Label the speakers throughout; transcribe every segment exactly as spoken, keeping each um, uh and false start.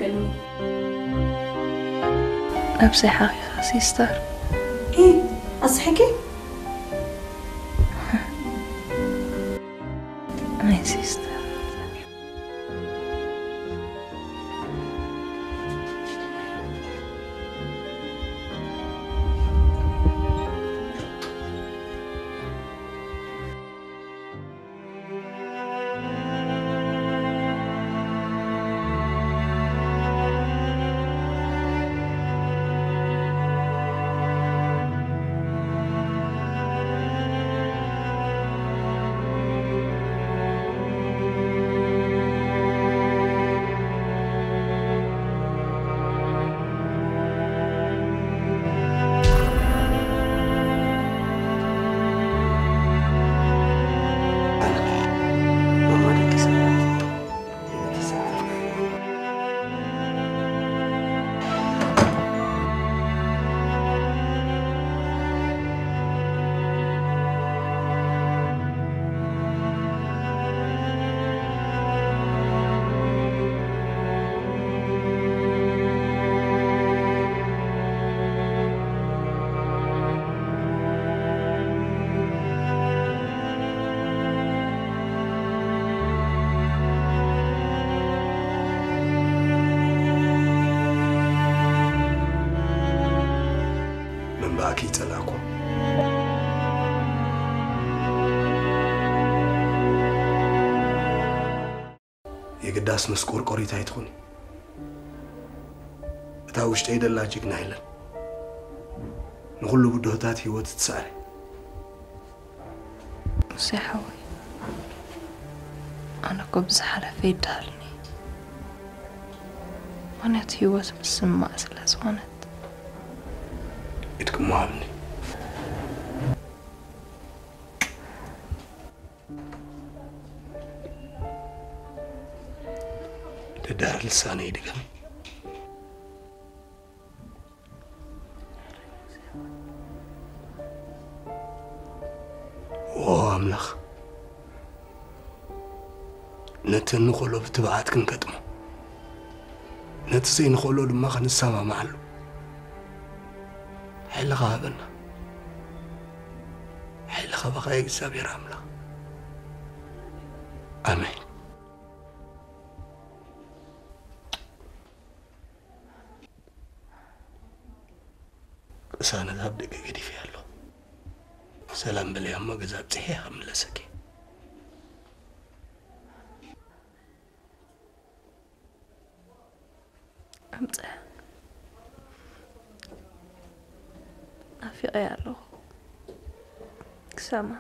Speaker 1: تنقلني
Speaker 2: نفسي حقيقة سيستر
Speaker 1: ايه اصحكي
Speaker 2: ماي سيستر
Speaker 3: باكي تلاكم يقداس مسكور قريتا يتخوني تاوش تيد الله جيقنا إلا نقول بدوتات هيوت تساري
Speaker 2: سيحوي أنا كبز على في دالني وانت هيوت بالسماء سلاسوانت
Speaker 3: إتكم معامني تدار لساني دقم وهو أملخ نتن نخلو بتبعات كنكتمو نتسي نخلو لما خن السما معلو حيل غابنا حيل خبقا يكسب يراملا آمين سانا ذهب دقيقة دي فيها له سلام بلي أما قزاب تحيها من لسكي
Speaker 2: أمتى أفي غيالو كسامة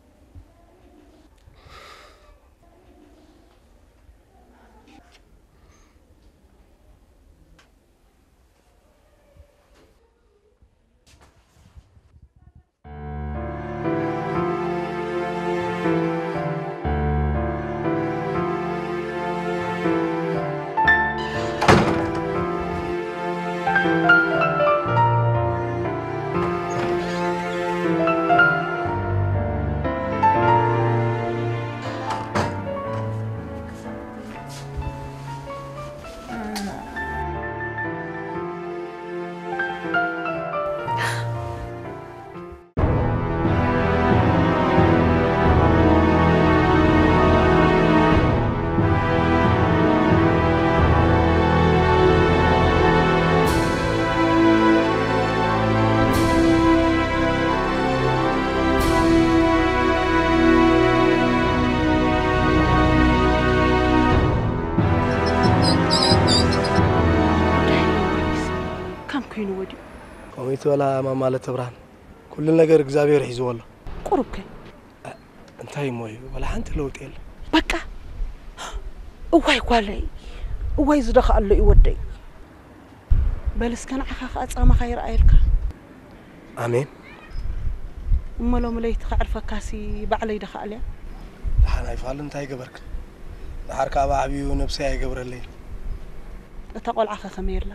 Speaker 3: ولا ما مالت بران كل نجار إجزابير حيزو والله
Speaker 1: قربك
Speaker 3: انتهي موي ولا حنت لو تقل
Speaker 1: بقى واي قالي واي زدخ الله يودي بلس كان عخاخ أتصام خير عيلك
Speaker 3: آمين
Speaker 1: أما لو مليت خعرف كاسي بعلي دخل عليه
Speaker 3: لحنا يفعل انتهي قبرك لحرك أبا عبي ونفسي أي قبر الليل
Speaker 1: تقول عخا خمير لا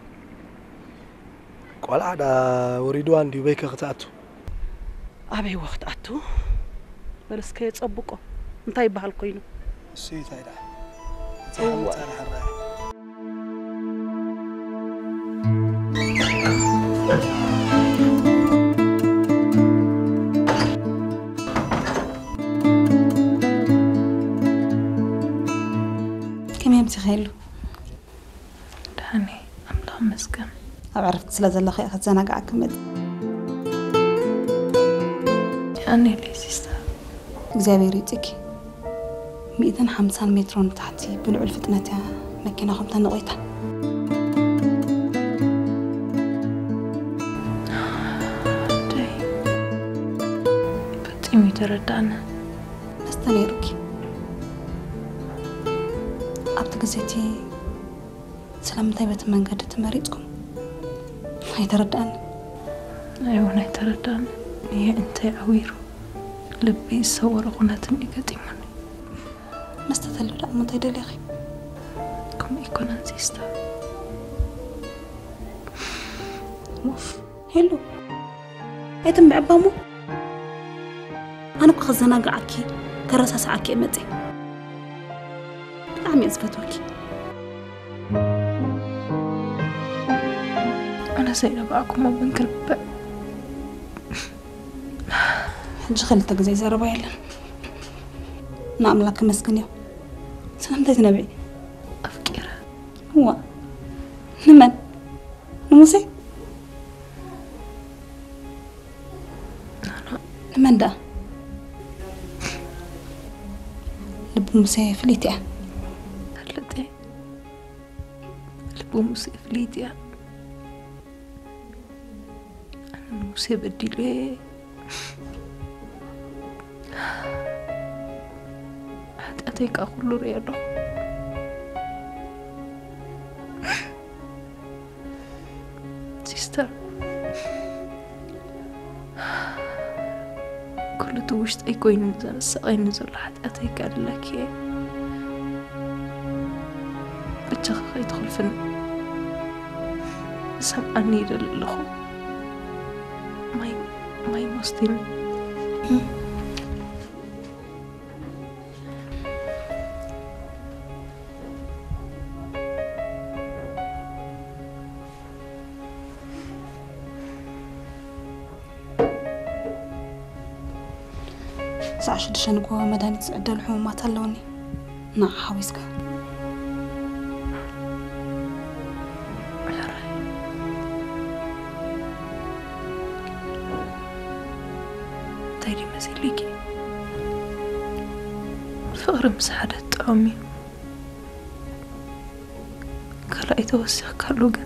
Speaker 3: قال عدا وريدو عندي بيك اختاتو
Speaker 1: أبي وقت أتو بلس كي تصبقه انتهي بهالقينو
Speaker 3: سيتا يدا
Speaker 1: هو
Speaker 4: كم يمسي خيلو
Speaker 2: داني أملا مسكن
Speaker 4: أو عرفت سلازل لخي أخذ زناقع كمد
Speaker 2: يعني لي سيستا
Speaker 4: እግዚአብሔር ይጥቂ مئتين وخمسين متر تحتي بلعل فتنتها مكينة خمسة نقيتها
Speaker 2: داي بتيمي تردانا
Speaker 4: مستنيرك أبت قزيتي سلامتي بيت من قد تمريتكم هاي تردانا
Speaker 2: أيوة هاي تردانا هي أنت عويرو لبي يصور غنات إيقاتيمون
Speaker 4: ما استثلوا لا أمو تيدي لغي
Speaker 2: كم يكون أنسيستا
Speaker 4: موف هلو ايتم بعبامو أنا كخزنا قعكي كرسا ساعكي أمتي عمي أزفتوكي
Speaker 2: أنا زينب معكم وبنكر بقى
Speaker 4: جخلتك زي زربا يلا نعم لك مسكنيو سلامتي نبي
Speaker 2: أفكرها
Speaker 4: هو نمن نموسي
Speaker 2: أنا
Speaker 4: نمن ده لب موسي فليتي
Speaker 2: هلتي لبو موسي فليتي أنا موسي بدي ليه أتيك أقول رياضة سيستر كل توشت أي كوين نزل السقين نزل حتى أتيك قال لك يا بتشخ يدخل فن سمعني للأخو ماي ماي مستين
Speaker 4: سعشد شنقو مدانيت سعدل الحمومات اللوني نا حويسك
Speaker 2: تايري مسيليكي فقر مساعدة عمي كلا يتوسخ كالوغن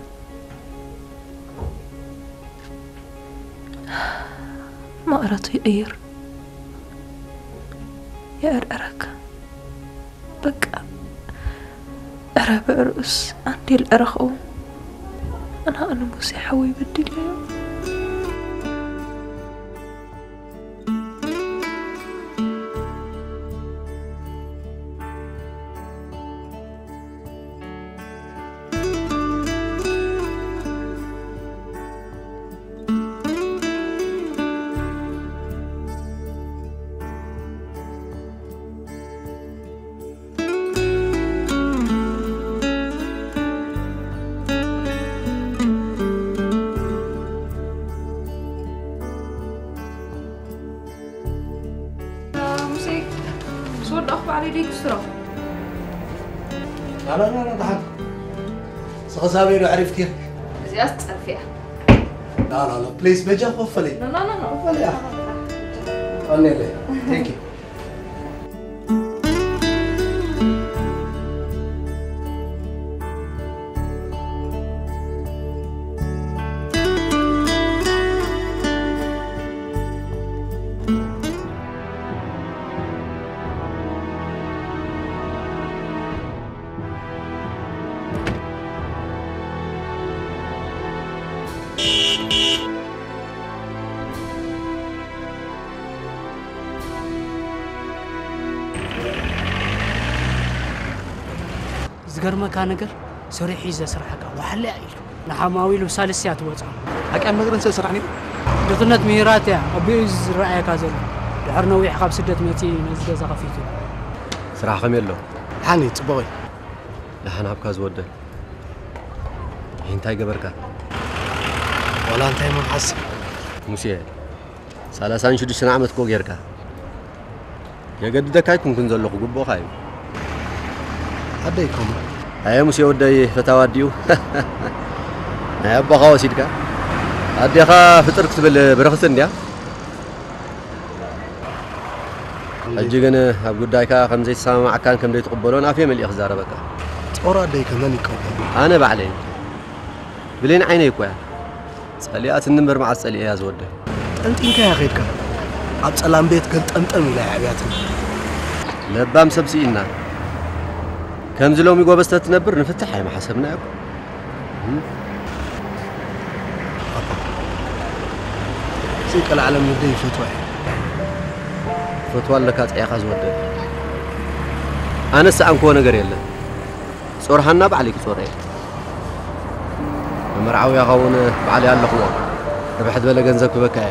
Speaker 2: ما أردت يغير يا أرأرك بقى أرى برأس عندي الأرخو أنا أنا موسي حوي بدي اليوم
Speaker 3: لا لا لا ضحك سخسابي لو عرفتي
Speaker 2: زيادة تسأل فيها
Speaker 3: لا لا لا بليز بيجا قفلي
Speaker 2: لا لا لا
Speaker 3: قفلي يا أنا ليه تيكي
Speaker 5: زغرمك نجر سريح يزا سرحك وحلا يلو نحماوي له سالسيات وصا
Speaker 3: حق أنا مدرن سرحني
Speaker 5: دخلت ميرات يا أبيز رأيك هذا دحر نوي حقاب سدت متي نزجة زخفيته
Speaker 6: سرح خميلو
Speaker 3: حاني تبغي
Speaker 6: لحن هبكاز وده هين تاي جبركا
Speaker 3: ولا أنت ما حسب
Speaker 6: موسى سالسان شدش نعمت كو غيركا يا قد دك هيكون كنزلق قبو خايب
Speaker 3: هديكم
Speaker 6: هيا موسى ودي فتاواديو يا ابا خاوسيدكا اديخا فطرك تبل برخص انديا اجي غن اب غدايكا خمزي سامع كان كم دي تقبلون افي ملي خزاره بقى
Speaker 3: صورة ديك من يقبل
Speaker 6: انا بعلي بلين عيني كويا صليات النمر مع الصليه يا زوده
Speaker 3: انت انت يا خيرك عبد سلام بيت قلت انطم الى عبياتنا
Speaker 6: لبام سبسينا كم زلوم يغوبس تنبر نفتح ما حسبنا يا سيك
Speaker 3: العالم يدي فتوى
Speaker 6: فتوى لك يا خاز وده انا سانكو نغير يله صورحنا بعليك صوري مرعو يا خون بعلي الله خو ربحت بلا غنزك بكاي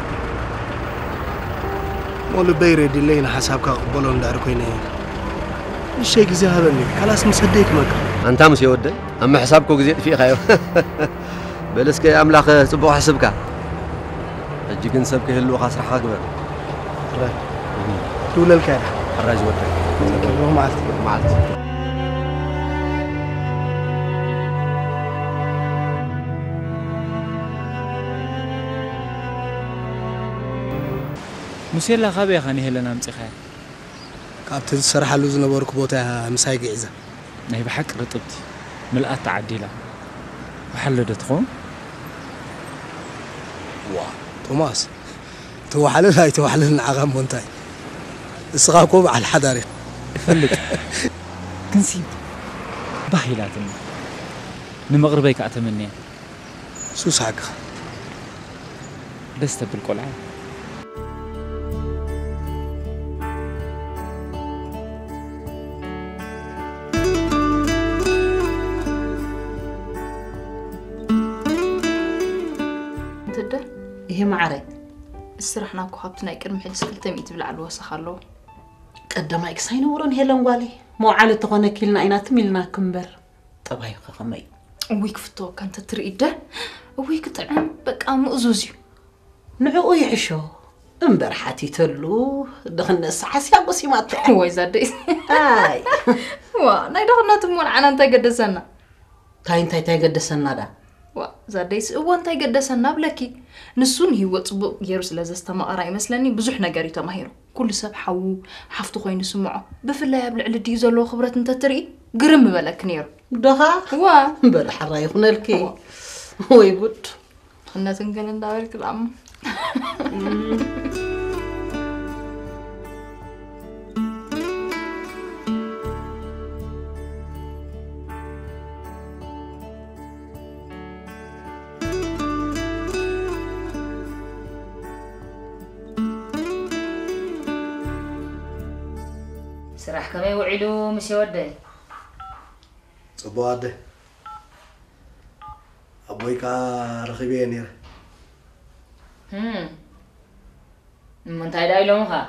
Speaker 3: مول بيري ديلينا حسابك قبلون دار كوينه الشيء زي هذا خلاص مصدق مك
Speaker 6: انت مس يودي اما حسابك غزي في خايو بلسك يا املاخ صبو حسبك اجي كن سبك هلو خاص رح اكبر
Speaker 3: طول الكاد
Speaker 6: الراج ودي
Speaker 3: والله ما عرفت
Speaker 6: ما عرفت
Speaker 7: مسيلا خابي خاني هلنا امصيخا
Speaker 3: كابت سرحلو زنبرك بوتا مساي غيزا
Speaker 7: ناي بحق رطبتي ملأت تعديلا وحلدتكم
Speaker 3: وا توماس تو حلل هاي تو حلل عغام بونتاي اسقاكم على الحضاري
Speaker 7: فلك كنسيب باهيلاتنا نمغربيك اتمنى
Speaker 3: سوس حق
Speaker 7: دست بالقلعه
Speaker 1: هي معري
Speaker 2: السرحنا كو حبتنا يقرم حج سكلتم يتبلع الوسخ الله
Speaker 1: قدما اكساين ورون هيلن والي مو على تغنى كلنا اينات ميلنا كمبر طبعي خمي
Speaker 2: ويك فتو كانت تريده ويك طعم بقى مؤزوزيو
Speaker 1: نعو يعشو انبر حاتي تلو دخلنا السحاس يا بوسي ما تحي
Speaker 2: وي زادي
Speaker 1: اي
Speaker 2: وا ناي دخلنا تمون عنا انت قدسنا
Speaker 1: تاي انت تاي قدسنا دا
Speaker 2: وا زاديس هو انت قدسنا بلكي نسون هي صبق يرس لازستما راي مسلني بزح نغير تماهيرو كل سب حو حفتو خوين سمعو بفلا يبلع لدي زلو خبرت انت تري قرم بالك نير
Speaker 1: دها
Speaker 2: وا
Speaker 1: بل حرا يخون الكي وي بود
Speaker 2: خنا تنقل نداورك الام
Speaker 8: سراح كما يوعدوا مش يودي
Speaker 3: صبواده أبويكا رخيبين يا
Speaker 8: هم من تايدا يلومها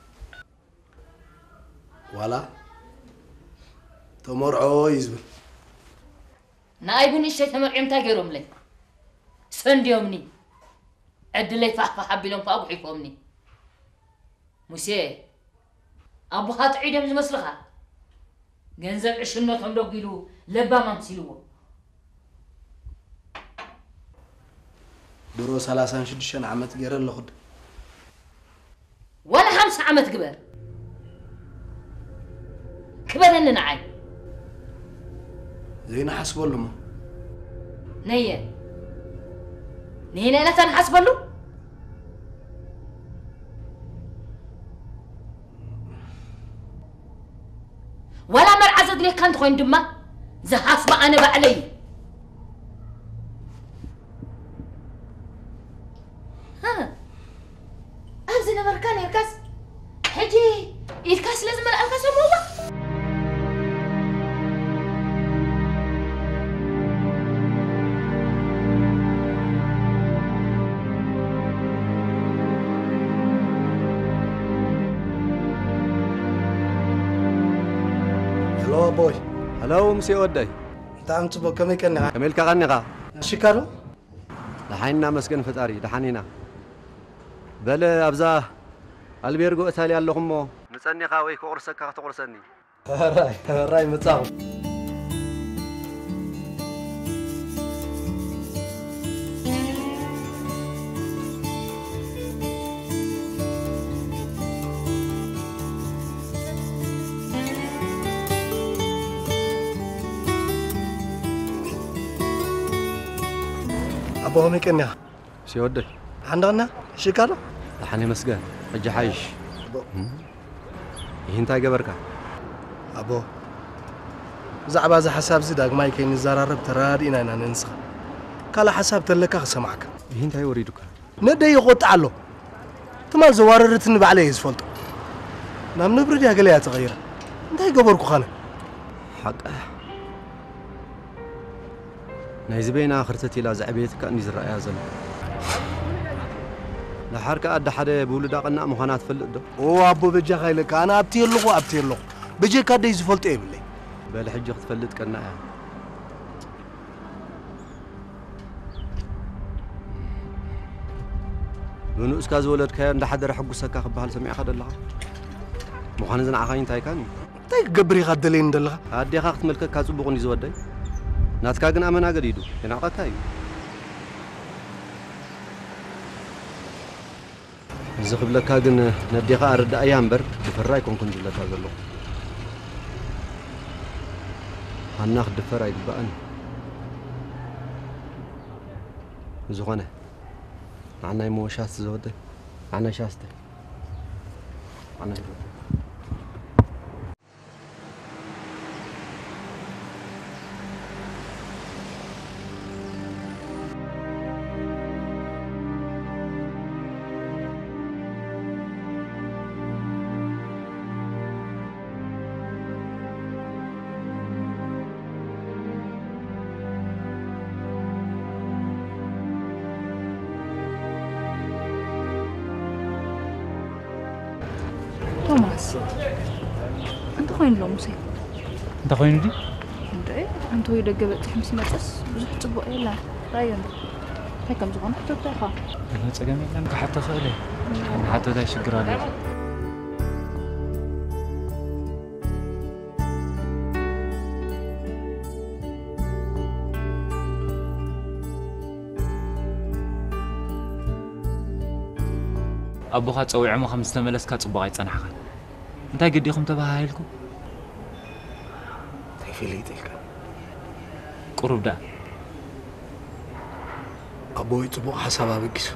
Speaker 3: ولا تمرعو يزبل
Speaker 8: نايبون الشيء تمرعم تاجرهم لي سنديومني عدلي فحفح حبيلهم فابو حيفهمني موسى أبو هات عيدهم زمسلخا جنزب عشريناتهم لو قيلوا لبا ما مسيلوا
Speaker 3: درو ثلاثة شدشان عمت غير اللخد
Speaker 8: ولا خمس عمت كبر كبر إننا عاي
Speaker 3: زين حسبوا لهم
Speaker 8: نية نينا لا تنحسب له ولا مرعزة لي كانت خوين دما زحاسبة أنا بعلي ها أبزنا مركان يركز حجي يركز لازم الألكاس وموضة
Speaker 3: هلو بوي
Speaker 6: هلو مسي ودي
Speaker 3: انت عم تبغى كم يكني
Speaker 6: كمل كغني غا
Speaker 3: شكرا
Speaker 6: لحينا مسكن فتاري لحنينا بل أبزا البيرجو إتالي اللهم نسأني خاوي كورسك كتورسني راي راي متصاو
Speaker 3: أبو همي كنيا
Speaker 6: سيودل
Speaker 3: عندنا شكرا
Speaker 6: لحني مسجن أجي حيش هنتاي جبركا
Speaker 3: أبو زعبا ذا حساب زيدك ما يكين الزرارب ترادينا إن ننسخ كلا حساب تلك أخسمعك
Speaker 6: هنتاي وريدك
Speaker 3: ندي يقط علو تمال زوار رتن بعليه يسفلت نام نبرد يا قليا تغير انتاي قبركو خانه
Speaker 6: حق نايز بينا آخرتي لا زعبيتك أني زرع زل لحركة أدى حدا بولد قلنا مخانات فلدو
Speaker 3: او أبو بجا خيلك أنا أبتير لغو أبتير لغو بجي كاد يسفلت إيه بلي
Speaker 6: بل حجة تفلت كنا بنو اسكاز ولد كان ده حدا رح يقصك خبها سمع خد الله مخان زنا عخاين تاي كان
Speaker 3: تاي قبري غدلين دلها
Speaker 6: أدي خاخت ملكك كاسبوقني زودي ناتكا جن أمنا قريدو هنا قتاي زخب لك جن ندي قارد أيام بر بفراي كون كنت لك هذا اللو هناخد بفراي بقى زغنة عنا يمو شاست زودي عنا شاسته عنا
Speaker 2: توماس أنت خوين لو موسى
Speaker 7: أنت خوين دي؟
Speaker 2: أنت أنت هو يدق بتحمي سمعتس بزح تبغى إيه لا رايون هيك كم زمان حتى تاخا
Speaker 7: أنا تجمع لك حتى خالي حتى ده شجرة لي أبوها تسوي عمو خمسة ملس كات صباغي تصنحها أنت قد يخم تبها هايلكم
Speaker 3: تيفيلي تلك
Speaker 7: قرب ده
Speaker 3: أبوي تبغى حسابها بكيس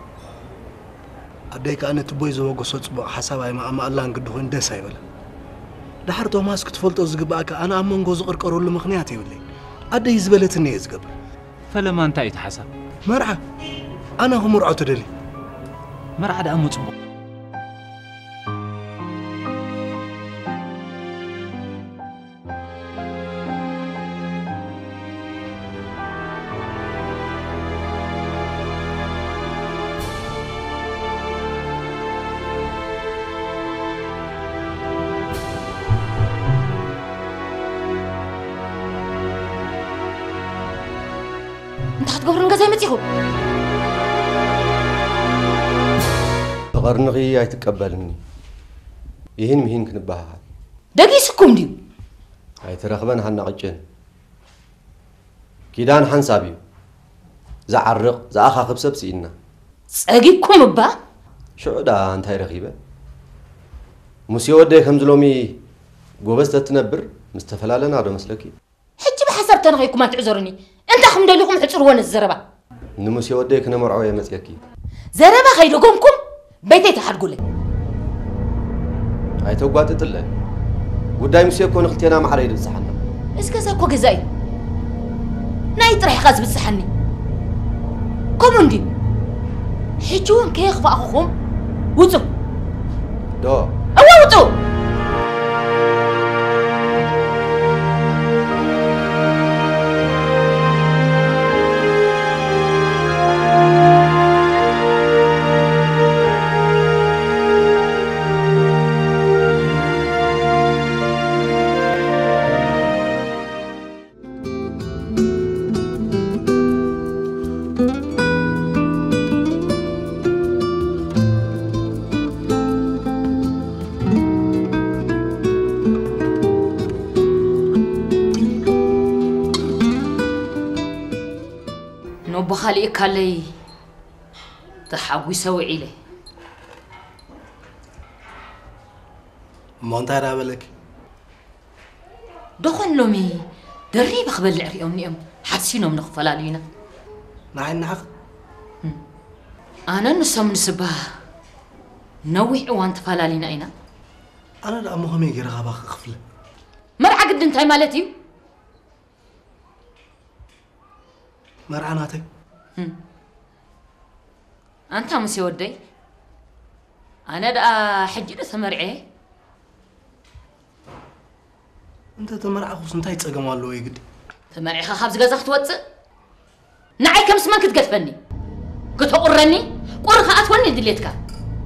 Speaker 3: أديك أنا تبغى زوجة صوت تبغى حسابها ما أما الله نقد هون ده سايبله ده حرته ماسك تفلت أزقباك أنا أمم جوز غير قرول مخنياتي ولا أدي يزبلت إني يزقب
Speaker 7: فلما أنت يتحسب
Speaker 3: مرعى أنا هم مرعى تدلي
Speaker 7: مرعى ده أمو تبغى
Speaker 8: أنت هتقبرن جزاي متيهو
Speaker 6: قرنغي يتقبلني يهين مهين كنبها
Speaker 8: دقي سكم ديو
Speaker 6: هاي ترخبن هنقجن كيدان حنسابيو زعرق زاخا خبسب سينا
Speaker 8: صقيبكم با
Speaker 6: شو دا انت رخيبه موسيو ودي خمزلومي غوبس تتنبر مستفلالنا دو مسلكي
Speaker 8: حجي بحسب تنغيكم ما تعذرني انت خم دليكم حصرون الزربه
Speaker 6: نموسيو ودي كنا مرعو يا مسيكي
Speaker 8: زربه خيدكمكم بيتي تحرقولي
Speaker 6: هاي توقات تطلع قداي مسيو كون اختينا مع ريد الصحن
Speaker 8: اسكا كو غزاي ناي طرح غاز بالصحني كوموندي حجون كيخ فاخوهم وصو
Speaker 6: دو
Speaker 8: اوا وصو نوب خالي كالي تحوي سوي إلي
Speaker 3: ما أنت هذا بالك
Speaker 8: دخل لومي دري بخبل عريهم نيم حسينهم نغفل علينا
Speaker 3: نعين نحق
Speaker 8: أنا نسم نسبه نوي وانت فال علينا أين
Speaker 3: أنا لا مهمي غير غابة خفلة
Speaker 8: مرعى قد انتهي مالتي
Speaker 3: مرعناتك
Speaker 8: أنت مسي ودي أنا دا حجي دا سمرعي
Speaker 3: أنت تمرع خص انتهي تسقم والله يقد
Speaker 8: تمرعي خابز غزاخ توصل نعي كم سمان كنت قتفني كنت قرني قر خاطوني دليتك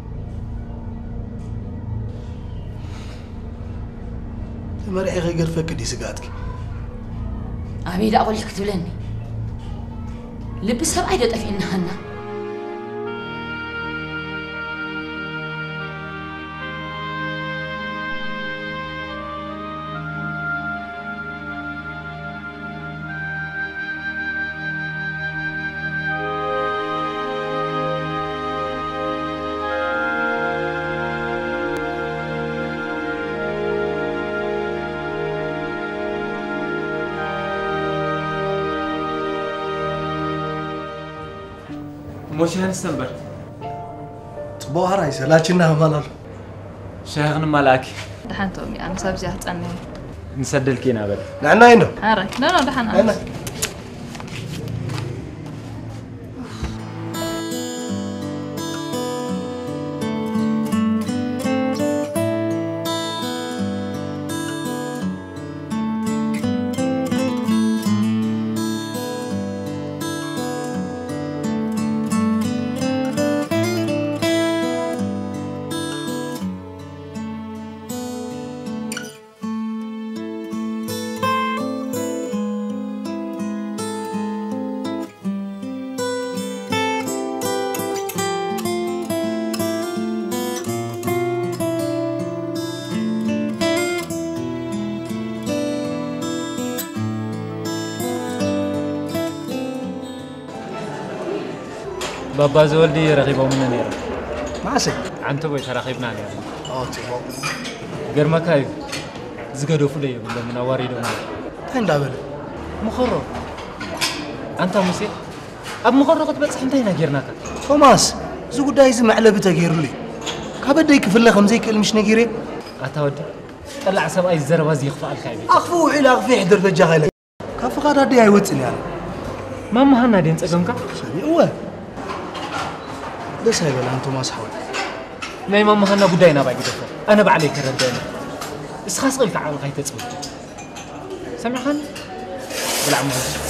Speaker 3: تمرعي غير فكدي سقاتك
Speaker 8: أبي لا أقول لك تبلني لبس هبعي طفي إنهنا
Speaker 7: مش هنستنبر
Speaker 3: تبوها رايسة لكنها مالال
Speaker 7: شاغن ملاكي
Speaker 2: دحان تومي أنا سابزي هتصني
Speaker 7: نسدلكي نابل
Speaker 3: نعنا هنا
Speaker 2: هاري لا لا دحان
Speaker 3: هنا
Speaker 7: بابا زولدي رغيبه من نيرا
Speaker 3: معسك
Speaker 7: عنت بوي ترخيبنا نيرا
Speaker 3: اه تبو
Speaker 7: غير كاي زغدو فلي ولا من اواري دو
Speaker 3: تاين دابل
Speaker 7: مخرو انت موسي اب مخرو قتبصح انتينا غيرناك
Speaker 3: توماس زو غداي زي معلب تغيرلي كبدي كفله خمزي كل مش نغيري
Speaker 7: اتودي طلع سباي الزربه زي يخفى الكاي
Speaker 3: اخفو الى اخفي حضر تجاهله كف قادا دي ايوصني يعني
Speaker 7: ما مهنا دين صقمك
Speaker 3: سبي هو دس هيبل انتو ما صحوا
Speaker 7: ناي ما مهنا غداينا باي غدفه انا بعليك رداني اسخاص قلت عقل غاي تصبح سمعخن بلع مهز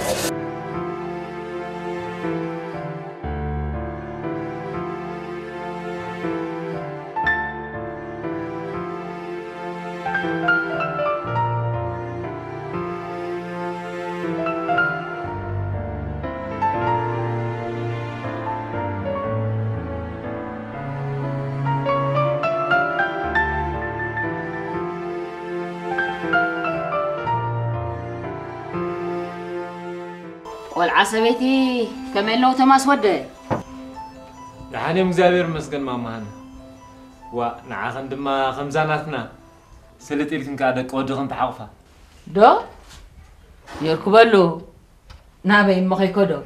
Speaker 8: والعصبيتي كمان لو تماس وده
Speaker 7: دحاني مزابير مسكن ما مهنا ونعاخن دما خمزاناتنا سلت إلكن كادك ودغن تحقفها
Speaker 8: دو يركبلو نابي مخي كدو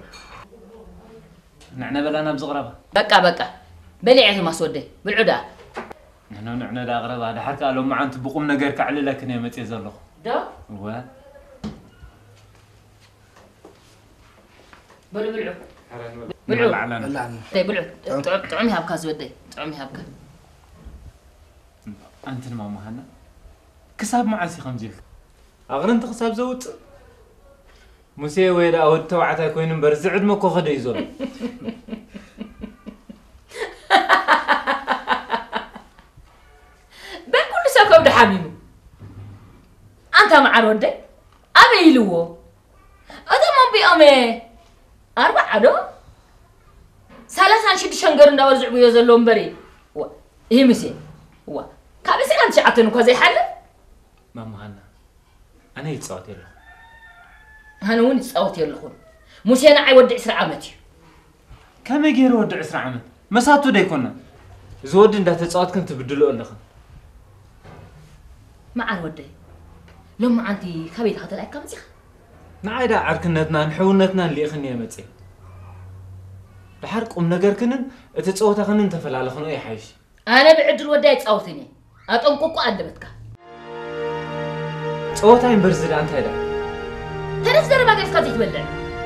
Speaker 7: نعنا بلانا بزغربة
Speaker 8: بقى بقى بلعت ما سوده بالعدا
Speaker 7: نحن نعنا دا غربة دا حركة لو ما عن تبقوم نغير كعلي لكن يمت يزلخ
Speaker 8: دو
Speaker 7: و
Speaker 8: بلو بلعو
Speaker 7: بلعو
Speaker 3: بلعو
Speaker 8: طيب بلعو طعمي هبكا زودي طعمي هبكا
Speaker 7: أنت ما مهنا كساب معسي خمجيك أغرنت كساب زوت موسى ويدا أود توعتها كوين برزعد مكو خد يزول
Speaker 8: بكل سكوب ده حميمو أنت مع رودي أبي لو هذا ما بيأمي أربعة عدو ثلاثة شيء شنجر ندور زعبي يزلون بري و إيه مسي و كابسي أنت شعتنو كذي حل
Speaker 7: ما مهنا أنا يتصوت يلا
Speaker 8: هنون يتصوت يلا خون موسينا عي ودع عشرة عامتي
Speaker 7: كم يجير ودع عشرة عامت مساتو ده يكوننا زود إن ده تصعد كنت بدلو الله
Speaker 8: ما عن ودع لما عندي خبيت هذا الأكل مزيخ
Speaker 7: نعيدا عركنتنا نحونتنا اللي خني متي بحرق أم نجار كنن تتصوت خنن تفل على خنو أي حاجة
Speaker 8: أنا بعد الودع تصوتني أتأمكوكو أدبتك
Speaker 7: تصوت عين برزل أنت هذا
Speaker 8: تنس درب ما قلت قضي تبلع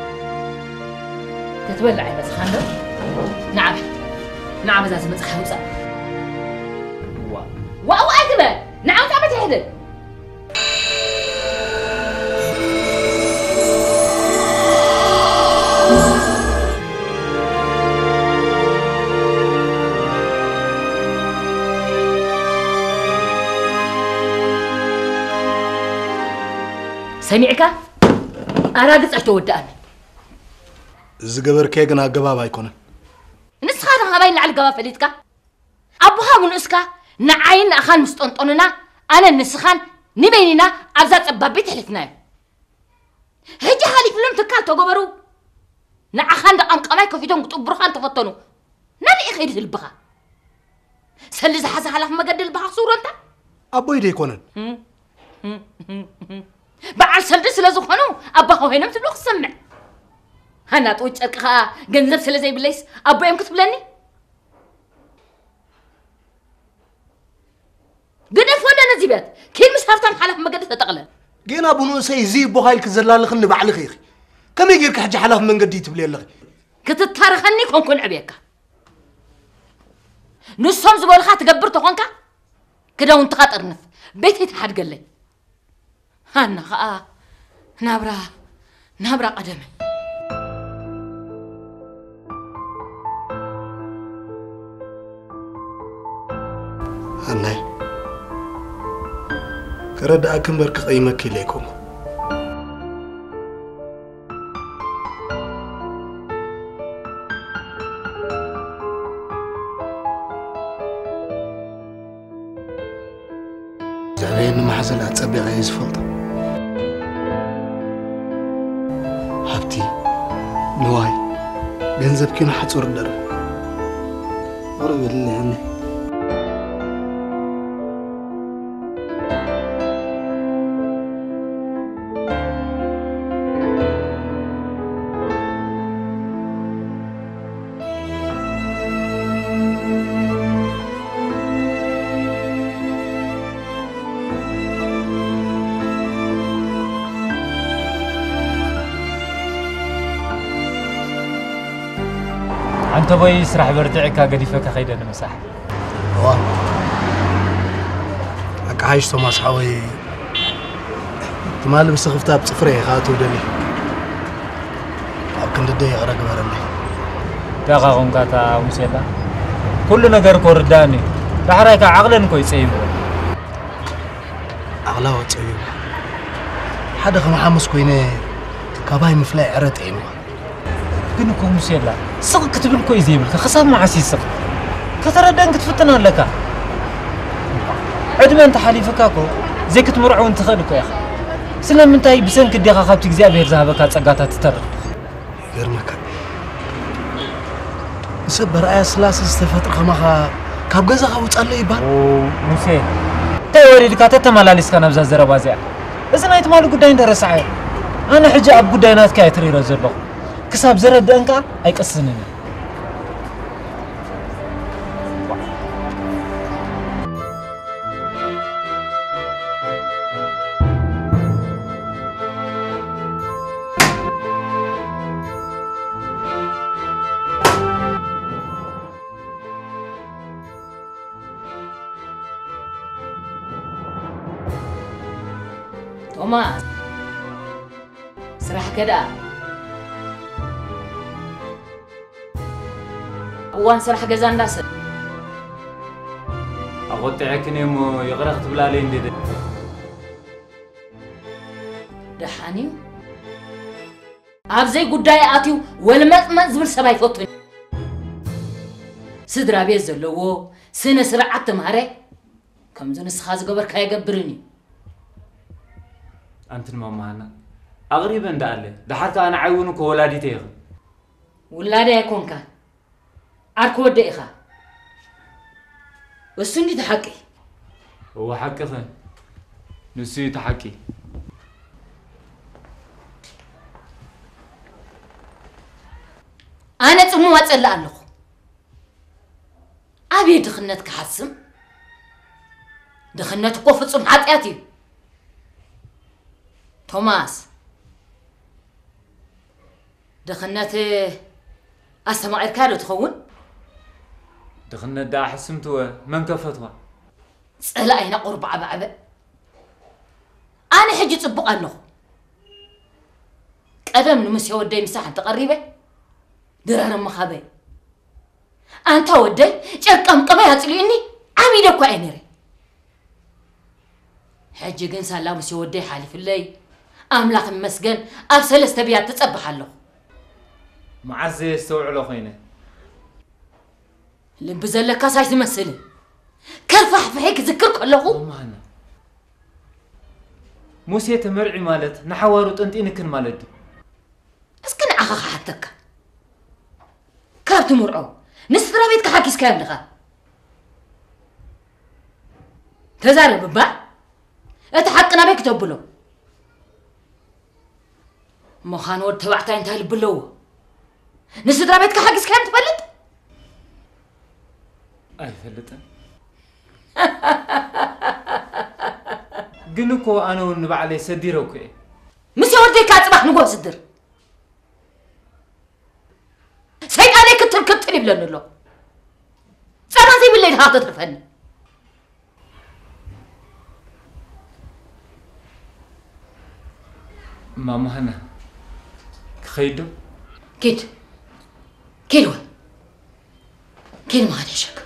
Speaker 8: تتبلع بس خانه نعم نعم إذا سمعت خمسة وا وا أدبه نعم تعبت هذا سمعك؟ أراجع أتودعني.
Speaker 3: الزجبر كيجنا الجباب هيكون.
Speaker 8: نسخة هباين على الجباب فليتك. أبوها من نسخة نعين أخان مستنطننا أنا النسخان نبيننا أبزات أبابي تحلفنا. هجي حالي فيلم تكال تجبرو. نعخان ده أم قمايك في دون تبرخان تفطنوا. نبي خير البخا. سلز حاسة حلف ما قد البخا صورة أنت.
Speaker 3: أبوي ده يكونن.
Speaker 8: بعد سلدس لازخنو أباه هنا متبلغ سمع هنا توجه الكها جنزب سلزي بليس أبا يوم كتب لني قد أفودا نزيبات كل مسحفتان حلف ما قد تتغلى
Speaker 3: جينا أبو نوسي زيب بهاي الكزلال خلني بعلي خيخي كم يجيك حاجة حلف من قد يتبلي اللغي
Speaker 8: كتتارخني كون كون عبيك نصهم زبالخات تقبرتو هونك كده وانت قاطرنف بيتي تحد قال لي هانا خا نابرا نابرا قدمي
Speaker 3: هناي كرد أكم برك قيمك إليكم زعلين ما حصل أتصبي غيز فلطة حبتي نواي جنزب كنا حتصور الدرب أرغب اللي عني
Speaker 7: أنت بوي يسرح برجعك قديفك خيدا المساح.
Speaker 3: واه. أك عايش توماس حوي. تمال بس خفتها بصفري خاتو دلي. أكن ددي غرق برني.
Speaker 7: دقا قنقاتا ومسيلا. كل نجار كورداني. بحرك عقلن كويس أيوه.
Speaker 3: عقله وتأيوه. حدا خم حمس كوينه كاباي مفلع عرت أيوه.
Speaker 7: كنكو مسيلا. سق كتب لكو يزيبل خصاب مع سيسق كتردان كتفتنا لك عدم انت حليفك اكو زي كتمرع وانت خلكو يا اخي سلام انت بسن كدي خافتي اغزابير ذهبك صقاتا تتر
Speaker 3: يرمك سبر اي سلاس استفطر خمخا كاب غزا خوصله يبال
Speaker 7: او موسى توريد كاتا تمالاليس كان ابزا زربازيا اذا نايت مالو غداي درسعي انا حجي اب غداينات كاي تريرو زلو كساب زرد انكا ايقسنني
Speaker 8: توماس سرح كده وان سرح جزان داس
Speaker 7: اقول تعكني مو يغرق تبلالي ندي
Speaker 8: دحاني ابزي غداي اتيو ولمطمط زبل سباي فوتني سدرا بيت زلو سنه سرعت مهاري كم زنس خاز قبر كاي قبرني
Speaker 7: أنت المامانا أغريبا دالي دحرت أنا عيونك ولادي تيغ
Speaker 8: ولادي يكون كان أركو وديخا والسندي تحكي
Speaker 7: هو حكي خن نسي تحكي
Speaker 8: أنا تمو أتسلى أنه أبي دخنتك حسم دخنت قفت صم حتياتي توماس دخنت أسمع إركالو تخون
Speaker 7: دخنت دا حسمتوا من كفتوا
Speaker 8: سألا أين قرب عبا عبا أنا حجي تصبق أنه قدم نمسي ودي مساحة تقريبة درارا مخابي أنت ودي جاكم قبيها تليني عميدك وعينيري حجي قنسا لا مسي ودي حالي في الليل أملاك مسجن أبسل استبيات تتصبح له
Speaker 7: معزي يستوعوا له خينه
Speaker 8: اللي بزلك كاساي تمثلي كرفح في هيك ذكرك له
Speaker 7: ما أنا موسى تمرعي مالت نحوارو تنتينكن مالدي
Speaker 8: اسكن أخاخ حتك كابت مرعو نسفر بيتك حاكيس كام لغا تزارب ببع اتحقنا بيك تبلو مخان ود تبعتين انتهي البلو نسفر بيتك حاكيس كام تبلد
Speaker 7: أي فلتن قنكو أنا ونبع علي سديروك إيه
Speaker 8: مسي وردي كاتبح نقوه سدر سيداني كتر كتر يبلن له سنة زي بالليل هذا ترفن
Speaker 7: ماما هنا خيدو
Speaker 8: كيد كيد وين كيد ما هديشك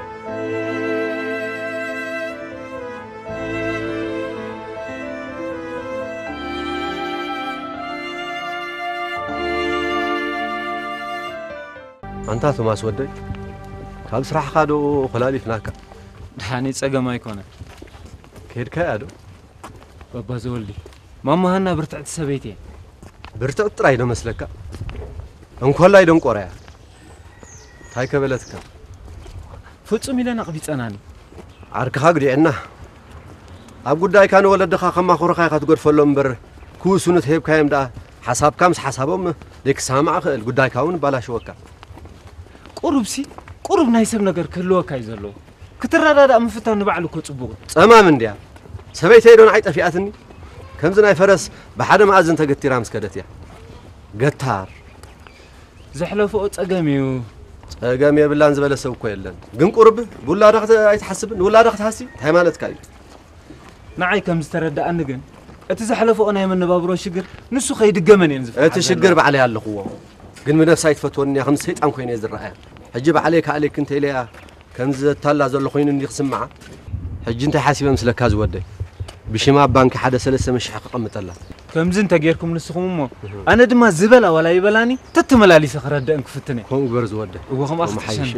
Speaker 6: أنت توماس ودي كاب سرح خادو خلالي فناك
Speaker 7: دحاني صقه ما يكون
Speaker 6: كيد كادو
Speaker 7: بابا زولي ماما هنا برتعت سبيتي
Speaker 6: برتعت طراي دو مسلكا انكو لا يدون قريا هاي كبلتك
Speaker 7: فصم يلنا قبيصناني
Speaker 6: عركها غدينا اب غداي كان ولدخا خما خورخا كتغدفلو مبر كوسونت هيب كايم دا حساب كامس حسابهم ديك سامع خل غداي كاون بالاش وكا
Speaker 7: قربسي قرب ناي سب ነገር كلو كاي زلو كترادادا مفتان بعلو كصبو
Speaker 6: صمام انديا سبيتي دون عيطفياتني كم زناي فرس بحد مازن تغتيرا مسكدتيا غتار
Speaker 7: زحلفو صقميو
Speaker 6: صقمي بلان زبل سو كو يلن غن قرب بولا دخت ايتحسبن ولا دخت حسي هاي مالت كاي
Speaker 7: نعي كم استردا انغن اتي زحلفو انا يمنبابرو شجر نسو خيدغمن ينزف
Speaker 6: اتي شجر بعلي يالخو ግን ምን ነፍሳይ ተፈትወኒ ያም ሰይጣን ኮይነ ዝራአ حجب عليك عليك انت اليا كنز تالا زلو خوين اندي خسمع حج انت حاسبه مسلكا زودي بشما بانك حدا سلسه مش حق قمطلا
Speaker 7: كمز انت غيركم نسخم مو انا دما زبل ولا يبلاني تتملالي سخرد انك فتني
Speaker 6: كون غرز ودي
Speaker 7: هو خم اخشن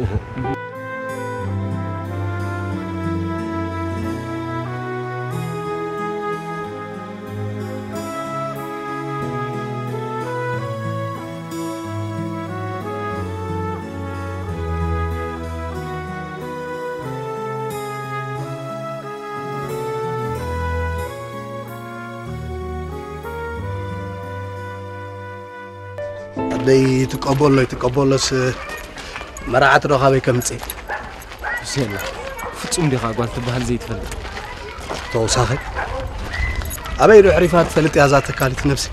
Speaker 3: دي تقبل تقبلس مرعت رخابي كمصي
Speaker 7: سيلا فصوم دي خاغوال تبحال زي تفلت
Speaker 3: توصاخي ابي روح ريفات فلت يا ذات كالت نفسي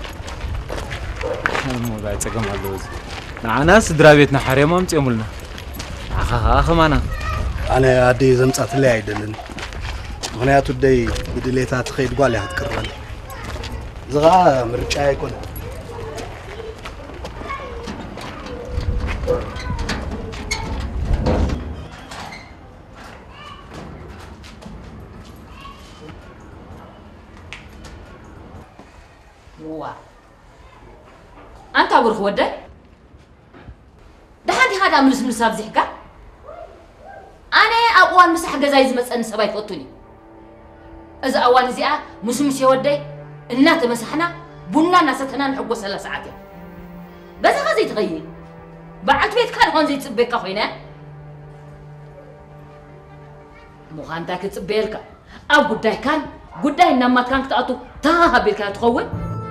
Speaker 7: مو باي تقم على الوز نعناس درابيتنا حريمام صيمولنا اخا اخا مانا
Speaker 3: انا ادي زمصات لا يدلن مغنياتو دي بدليتات خيد قال يا تقرن زغا مرجع يكون
Speaker 8: أنت أبو خودة ده هذه هذا أملس من ساب زحكة أنا أقوال مسح جزايز مسألة سباي فوتوني إذا أول زيا مسمش يودي النات مسحنا بنا ناستنا نحقو ثلاث ساعات بس غزي تغير بعد بيت كان هون زي تصبيك خوينا مغانتك تصبيلك أو قداي كان قداي إنما كان تأتو تاها بيلك تخون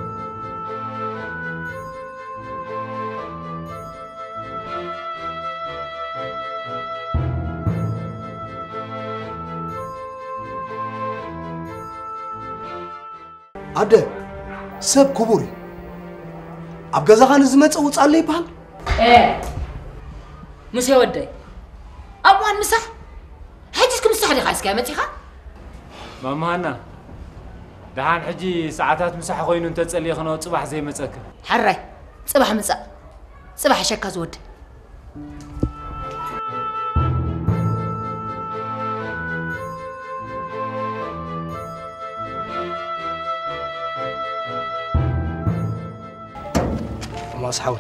Speaker 3: عده سب كبوري أبغى زغان زمت أو تصلي بحال
Speaker 8: إيه مش يودي أبوان مسح حجزكم مسح لي خايس كامتي خا
Speaker 7: ماما هنا دحان حجي ساعات مسح خوينو انت تصلي خنو صباح زي مصك
Speaker 8: حراي صباح مسا صباح شكا زود
Speaker 3: ما أصحابي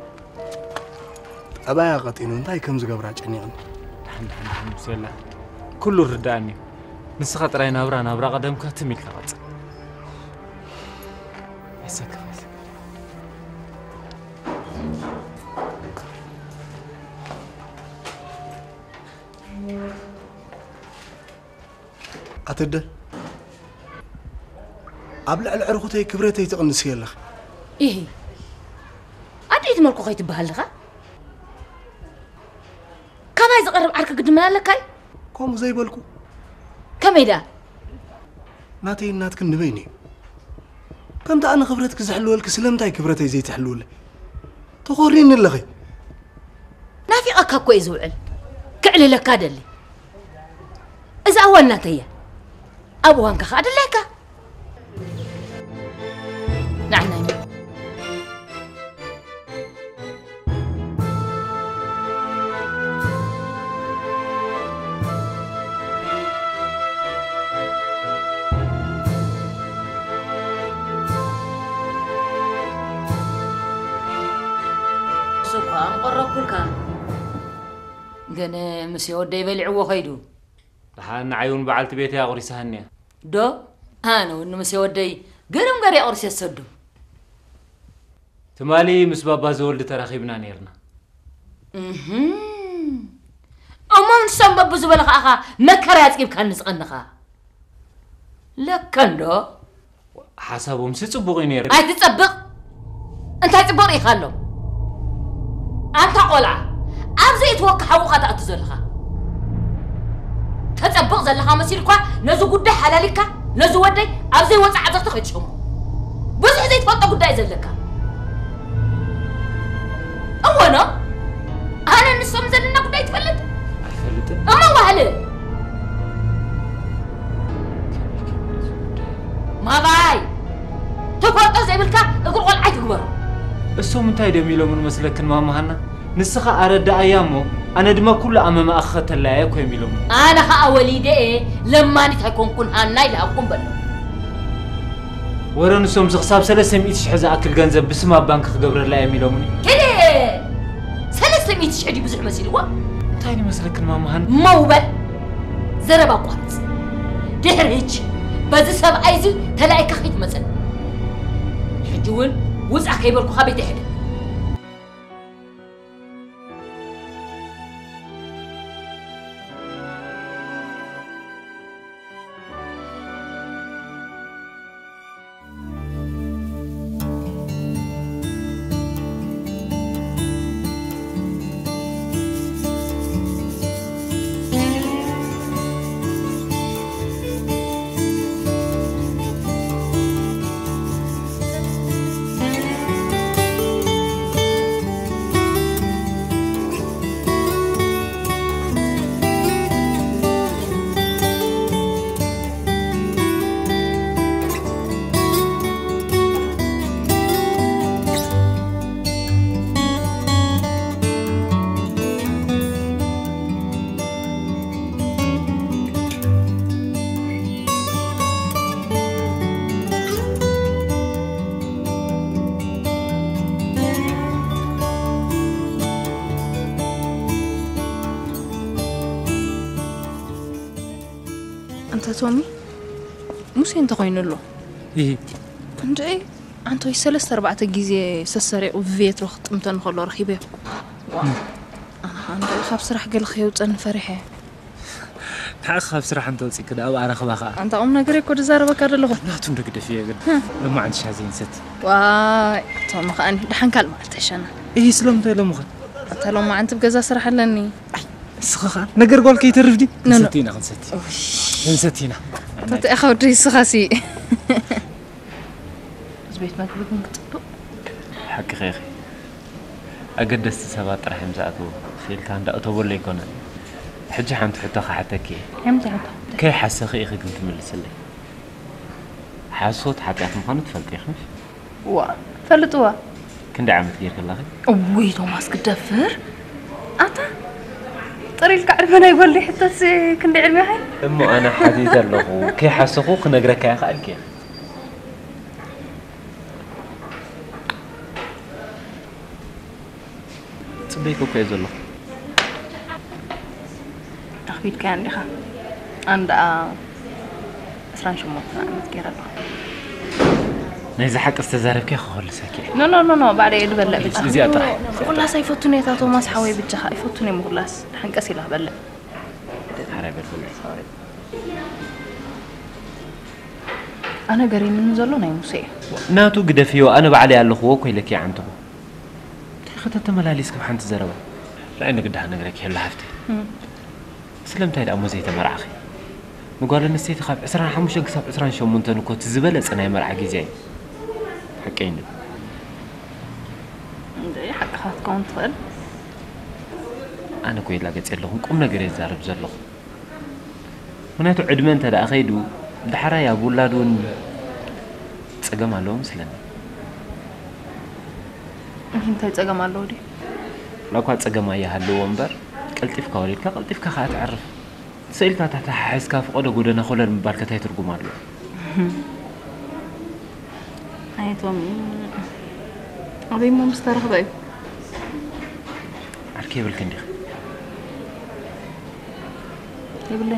Speaker 3: أبايا قطينو انتاي كم زقبرا ጨنيقن
Speaker 7: الحمد لله بسم الله كله رداني نسخة تراي نابرا نابرا قدم كاتميل كات يسك
Speaker 3: أتده أبلع العرقتي كبرتي تقنس يلخ
Speaker 8: إيه أديت مالكو خيت بهالغا كما يزقرب عرك قدمنا لكاي
Speaker 3: كوم زي بالكو
Speaker 8: كم يدا
Speaker 3: ناتي ناتك نبيني كم تا أنا خبرتك زحلو لك سلمتاي كبرتي زي تحلو لي تخورين اللغي
Speaker 8: نافي أكا كويس وعل كعلي لك هذا إذا أول ناتية أبوانك خاد لك نعم نعم سبحان قرب كلك جنا مسيو ديبل عو خيدو
Speaker 7: دحان عيون بعلت بيتي أغري سهنيا
Speaker 8: دو أنا ونو مسيو دي قرم قري أرسي السدو
Speaker 7: تمالي مس بابا زولد تراخيبنا نيرنا
Speaker 8: اها أما من سبب زبلخ أخا ما كرات كيف كان نسقنخا لكن دو
Speaker 7: حسابهم ستصبغي نير
Speaker 8: أي تتصبغ أنت هتبغي خلو أنت قلعة أبزي يتوقع حقوقها تأتزلها تتصبغ زلها مسيركوا نزو قد حلالك نزو ودي أبزي وزع عزق تخدشهم بس إذا يتفضل قد يزلك أولا أنا نسوم زلنا قد يتفلت
Speaker 7: أفلت
Speaker 8: أما وهله ما باي تفضل زي بالك أقول قلعة تكبر
Speaker 7: بس هو منتهي دميلو من مسلك ماما هنا نسخة أرد أيامه أنا دما كل أمام أخت الله يكو يميلو
Speaker 8: أنا خا وليدي إيه لما نتهكون كون هناي لأقوم بلو
Speaker 7: ورا نسوم زخصاب سلسة مئتش حزا أكل جنزب بسما بانك خقبر الله يميلو مني
Speaker 8: كده سلسة مئتش حدي بزح مسيلوا
Speaker 7: تاني مسلك ماما هنا
Speaker 8: موبل زرب أقوات دحر هيج بزي سب أيزي تلاقي كخيت مثلا حجول وزع خيبركو خابي تحت
Speaker 2: أنت تومي موسى أنت قاين له
Speaker 7: إيه
Speaker 2: أنت إيه أنتو يسلست أربعة جيزة سسري وفيت رخت أمتن خلوا رخيبة أنا عندي خاب صراحة قل خيوط أنا فرحة
Speaker 7: تأخذ بصراحة أنت وصي كده أو أنا خباخا
Speaker 2: أنت أمنا قري كود زارة بكر اللغة
Speaker 7: لا تمرق فيها قد لما عندش هزين ست
Speaker 2: واي طول مخاني دحين كلمة أنتش أنا
Speaker 7: إيه سلام تاي لما خد
Speaker 2: أنت لو ما أنت بجزا صراحة لني
Speaker 7: سخخان نقر قول كي ترفدي نستينا خد ستي نستينا
Speaker 2: أنت أخو دريس خاسي بيت ما كبركم كتبوا
Speaker 7: حق خيخي أقدس سبات رح يمزعتو في الكان دا أطول لي كنا حجة حمت حتى حتى كي
Speaker 2: حمت حتى
Speaker 7: كي حاسة خي إخي كنت ملس لي حاسوت حتى أخي مخانو تفلت يخمش
Speaker 2: وا فلت وا
Speaker 7: كنت عامل كثير كلا خي
Speaker 2: أوي توماس كدفر أتا طريق الكعب أنا يقول لي حتى سي كنت علمي هاي
Speaker 7: أمو أنا حديث اللغو كي حاسة خوك نقرأك يا خالك يا تبيكو كويس والله
Speaker 2: أخبيت كان لها عند أسران شو مطلع متكير الله
Speaker 7: نيزا حق استزارب كي خول ساكي
Speaker 2: نو نو نو نو بعد يدبل بيت
Speaker 7: زيادة
Speaker 2: والله سيفوتني تا توماس حوي بتجها يفوتني مغلاس حنقسي له بلا
Speaker 7: حرام الفل
Speaker 2: أنا قري من زلو ناي موسى
Speaker 7: ناتو قدفيو أنا بعلي على خوك ولا كي عنده خدت ملاليس كم حنت زربة لأنه قد هنقرأك هلا حفتي سلمت هيدا أمو زيت مرع أخي مقال إن السيد خاب عسران حموش أقصاب عسران شو منتن وكوت زبالة أنا مرع جيزين حكينا
Speaker 2: ده حق خاط كون طفل
Speaker 7: أنا كويت لاقيت لهم قمنا قريت زارب زلهم هناك عدمان تدا أخيدو دحرا يا بولادون تسقم عليهم سلنا
Speaker 2: أنت تسقم على دي
Speaker 7: لو كنت تسقم أيها هاللو ومبر قلتيف كوريلك قلتيف كخات تعرف سئلك تحت حس كاف قد قدنا خلل المباركة هي ترجم عليه
Speaker 2: هاي تومي أبي مو مسترخ باي
Speaker 7: أركي بالكندخ
Speaker 2: يبلي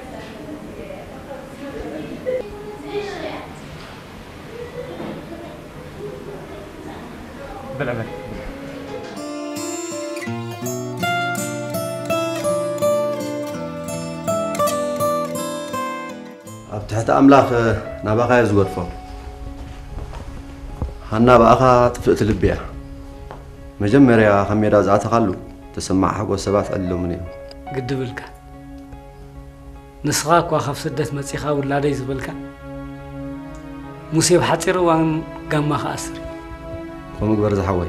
Speaker 7: بالعمل
Speaker 6: تحت أملاخ نبغى يزور فوق هنا بقى طفئت البيع مجمريا خميرة زعت خلو تسمع حق وسبات قالوا مني
Speaker 5: قد بلك نسخاك واخف سدت مسيخا ولا دايز بلك مصيب حصير وان قام خاسر
Speaker 6: قوم قبر حوي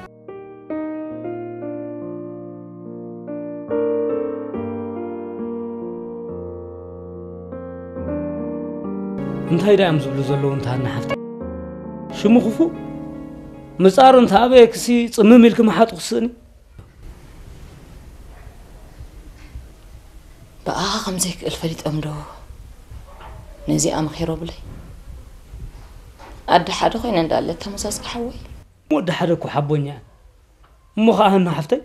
Speaker 5: انت هيدا امزبلو زلو انت هنا حفتي شو مخفو مصار انت ابيك سي صمم لك ما حتقصني
Speaker 8: بقى خمسك الفريد امدو نزي ام خيرو بلي اد حدا خوين اندال تمساس حوي
Speaker 5: مو د حدا كو حبونيا مو خاهنا حفتي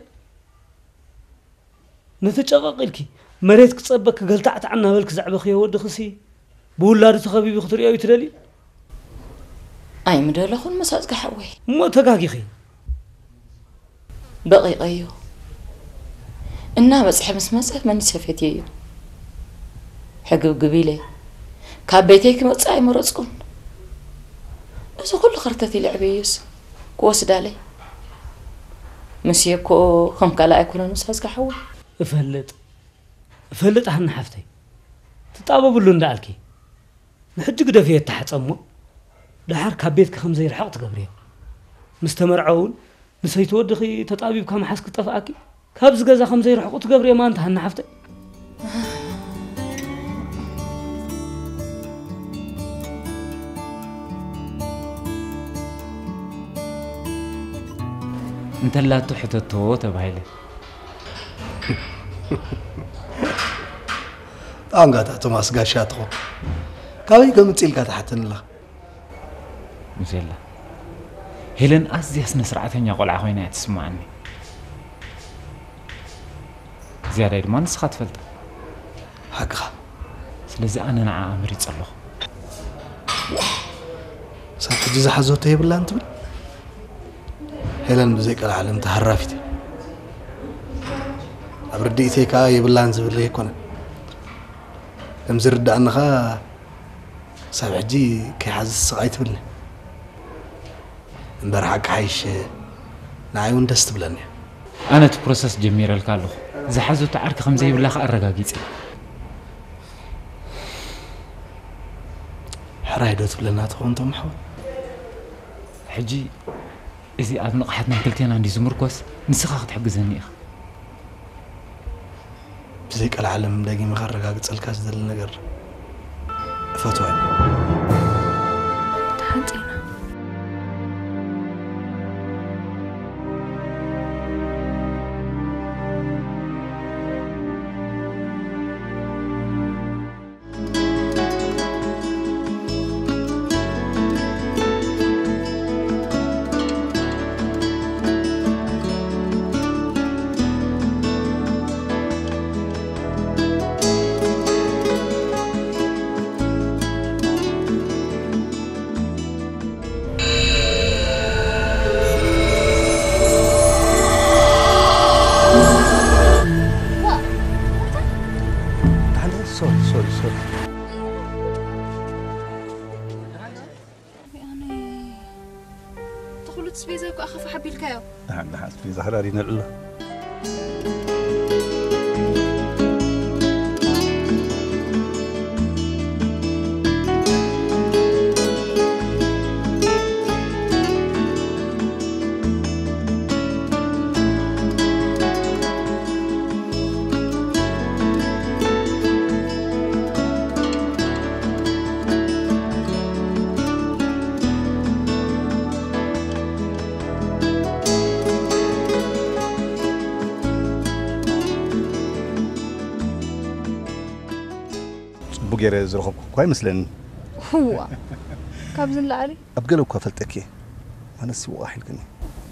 Speaker 5: نتشققلكي مريت كصبك قلتعت عنا بالك زعبه خي ود خسي بولاد تخبيبي خطرياوي تدلي
Speaker 8: اي مدل خون مساس حوي
Speaker 5: مو تقاقي خي
Speaker 8: بقي قيو إنها بس حمس مسألة ماني سفيتيو حقب قبيلة كابيتيك متصاي مرزقون إذا كل خرطتي لعبيس كوس دالي مسيكو خم كلا يكون نساس كحول
Speaker 5: فلت فلت أحنا حفتي تطابو بلون دالكي نحج قد فيه تحت أمه لحر كابيتك خمسة يرحق تقبريه مستمرعون نسيت ودخي تطابيب كام حسك طفاكي كابز جزا خمسة يرحقوا تقبري ما أنت هنا حفتي
Speaker 7: أنت لا تحت التوت بهايله
Speaker 3: أنقى تحت ماس قاشاتكو كاوي كم تيل تحت الله
Speaker 7: مزيلا هيلن أزي أسن سرعتين يقول عخوينا تسمعني زيادة ما نسخات فلت
Speaker 3: حقها
Speaker 7: سلزي أنا نعا أمري تصلو
Speaker 3: ساعة جزء حزوته يبلا أنت بل هلن بزيك العالم تهرفتي أبردي ثيكا يبلا أنت بل يكون كم زرد أنها ساعة جي كي حز سقيت بلني امبارحك عايش نعيون دست بلني
Speaker 9: أنا تبروسس جميل الكالو زحزو تعرك خمسة يبلا خأرجاجيت
Speaker 3: حرايدوت بلنا تخونتم حول
Speaker 9: حجي إذا أبنى قحتنا كلتين عندي زمر كويس نسخة تحجزني أخ
Speaker 3: بزيك العالم لاقي مخرج قاعد الكاس ذا النجر فتوى
Speaker 2: تحنتينا
Speaker 10: في زهرارين الله بوجير زرخب كوي مثلاً
Speaker 2: هو كابزن لعلي
Speaker 10: أبقلو كفلتكي أنا سوى واحد كني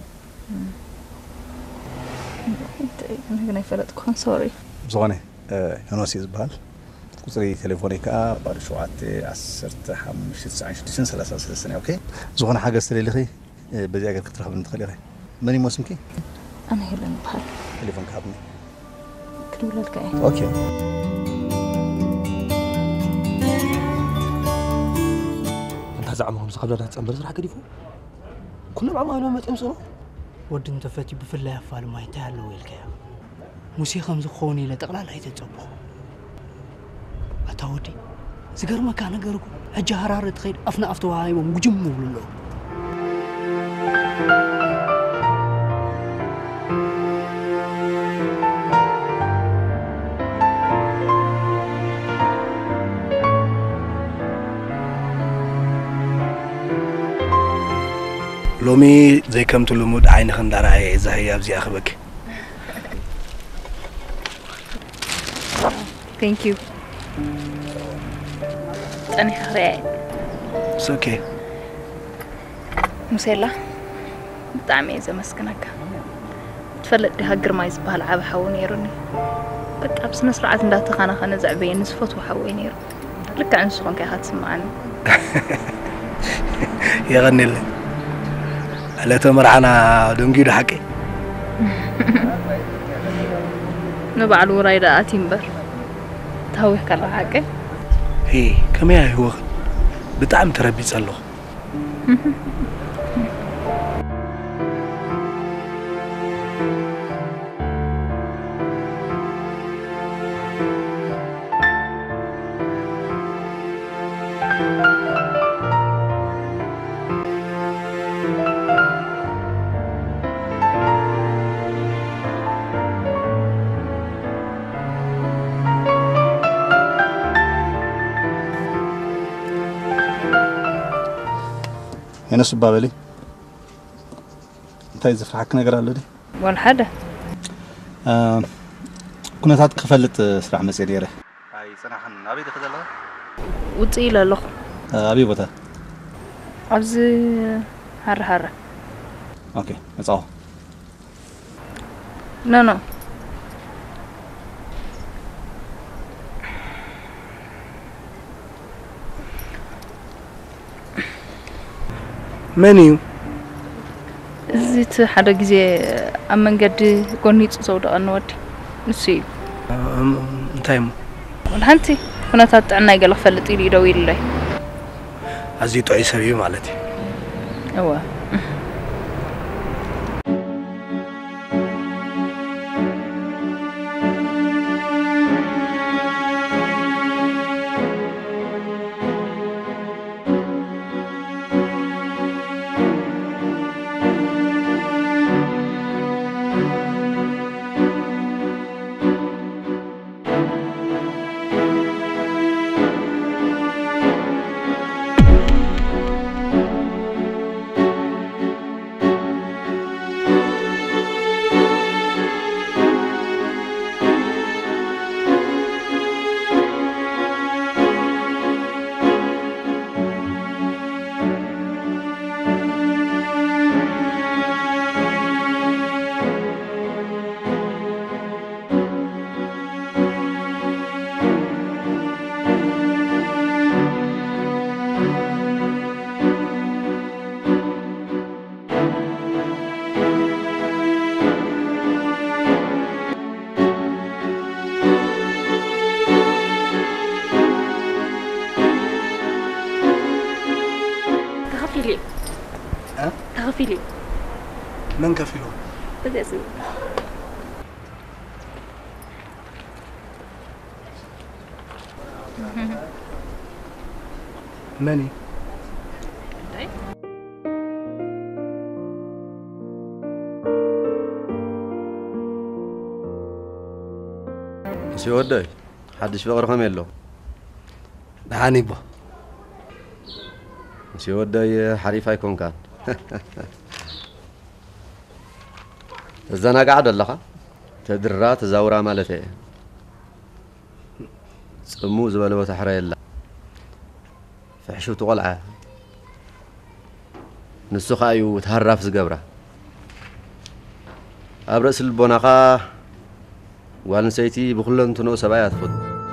Speaker 2: أنا هنا فرت كون سوري
Speaker 10: زغني هنوسي زبال كسري تليفوني كا بعد شوعتي عسرت حمش تسعين شديسن ثلاثة سنة أوكي زغني حاجة استري خي بدي أقول كتر خبرت خلي خي ماني موسم كي
Speaker 2: أنا هلا بحال
Speaker 10: تليفون كابني
Speaker 2: كدول الكاي
Speaker 10: أوكي
Speaker 3: زعمهم سخبرنا تصمبر زرح كديفو كلهم عمالهم ما تمسوا
Speaker 5: ود انت فتي بفلا يفال ما يتهلو ويلكا موسي خمس خوني لتقلال هي تتصبخ اتاودي زغر ما كان نغركو حج حراره تخيل افنا افتو هاي ومجم ولو
Speaker 3: لومي زي كم تلمود عين خندرة هي زهية بزي أخبك.
Speaker 2: Thank you. أنا خير.
Speaker 3: It's okay.
Speaker 2: مسيلة. بتعمي إذا مسكنك. تفلت لها قرمايز بهالعاب حاوني يروني. بقى بس نسرعة إن دات خانة خانة زعبين نسفت وحاوين يرو. لك عن سخون كي هتسمعني.
Speaker 3: يغني لي. على تمرعنا دونجيد حكي
Speaker 2: نبعل ورايدا أتيمبر تهوي كلا حكي
Speaker 3: هي كم يا هو بتعم تربي صلوا
Speaker 10: هنا سبابلي انت اذا فرحك نغير الله دي
Speaker 2: ولا حدا
Speaker 10: اه كنا تات كفلت سرع مسيريره هاي صراحه ابي دخلها
Speaker 2: وطيله له
Speaker 10: ابي بوتا
Speaker 2: عز هر هر
Speaker 10: اوكي نصاو
Speaker 2: لا لا
Speaker 3: منيو
Speaker 2: زيت حدا جزء أمن قد قنيت صودا أنودي نسي
Speaker 3: انتايمو
Speaker 2: والحنتي كنا تاتعنا يقال فلت إلي دويل لي
Speaker 3: أزيتو أي سبيل مالتي
Speaker 2: أوه
Speaker 11: كفيلي
Speaker 3: من كفيله؟
Speaker 11: بدي اسمع
Speaker 3: ماني
Speaker 6: سيودي حدش في غرفة ميلو
Speaker 3: دعاني با
Speaker 6: سيودي حريفة يكون كان الزنا قاعد اللخا تدرا تزاورا مالتي صمو زبالو تحرى يلا فحشو تقلعه نسو خايو تهرف زقبره أبرس البناقة والنسيتي بخلن تنو سبايات فود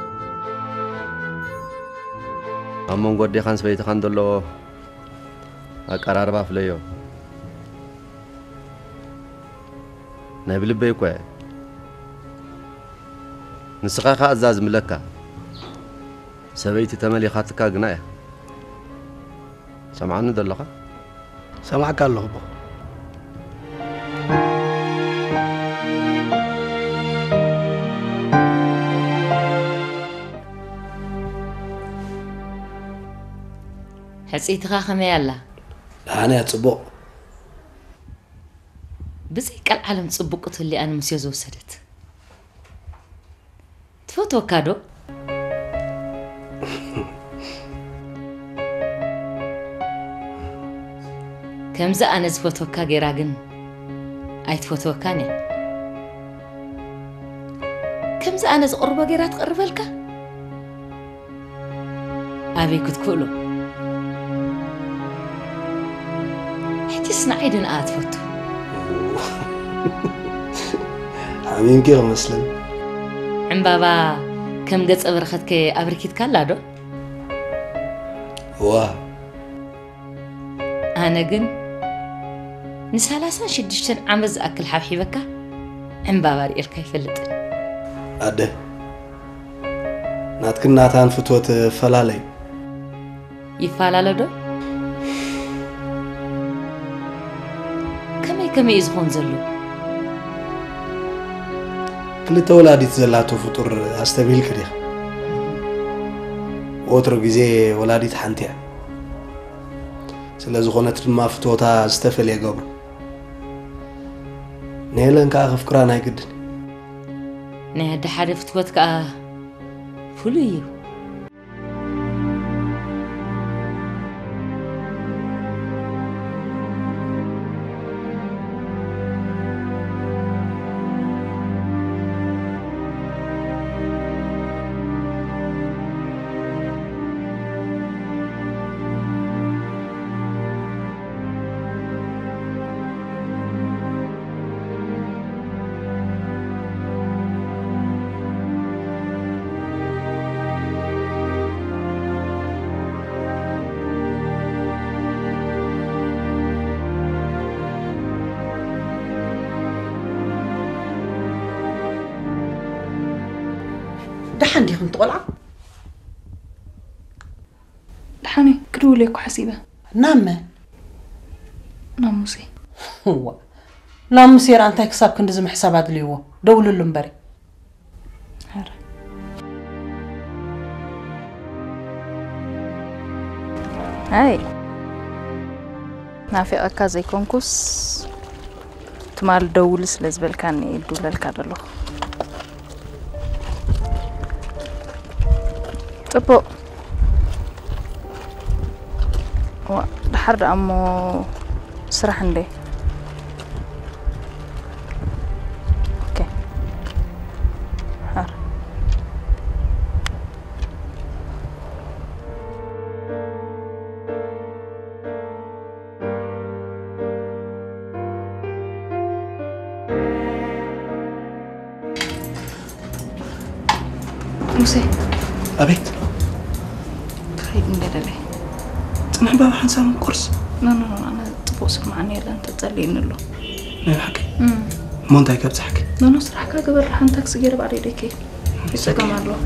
Speaker 6: أمون قدي خان سبيت خان دلو أقرار بافليو نبيل بيكوه نسقا خا أزاز ملكا سبيتي تملي خاتكا قنايا سمعني دلوقا
Speaker 3: سمعك الله بو
Speaker 8: حسيتها خمي الله
Speaker 3: أنا أتصبق
Speaker 8: بزيك العالم تصبقت اللي أنا مسيوز وسدت تفوتوا كادو كم زا أنا زفوتوا كاجي راجن أي تفوتوا كاني كم زا أنا زقربا جيرات قرب لك أبي كنت كله تسمع عيدن آتفوت
Speaker 3: عمين كيف مسلم
Speaker 8: عم بابا كم قد أبرختك أبركيت كالادو
Speaker 3: واه
Speaker 8: أنا جن نسالاسا شدشتن عمز أكل حبيبك عم بابا رئيل كيف اللت
Speaker 3: أده ناتكن ناتان فتوت فلالي
Speaker 8: يفعل دو كم يزخون زلو
Speaker 3: كل تولادي تزلاتو فطور أستبيل كده وتر جزء ولادي تحنتيا سلازو خونت ما فتوتا استفل يا جبر نيلن كأخف كرانا يقد
Speaker 8: نه حدا فتوت كأ فليو
Speaker 1: دحن دي كنت قلعة
Speaker 2: دحاني كدو ليكو حسيبة
Speaker 1: نام
Speaker 2: ناموسي
Speaker 1: هو نام سير أنت حساب كنت زم حسابات اللي هو دول اللمبري
Speaker 2: هذا هاي نافي أكازي كونكوس تمال دولس لزبل كان يدول الكادلو طبو و دحر أمو سرح عندي اوكي هار موسى
Speaker 3: أبيت
Speaker 2: خير من قدلي
Speaker 3: تنحب بابا حنسام كورس
Speaker 2: لا لا لا أنا تبوسك معني إلا أنت تسألين له
Speaker 3: ما حكي مو أنت كيف تحكي
Speaker 2: لا نصرح كقبل رح أنتك سجير بعد يديكي يسقى مالله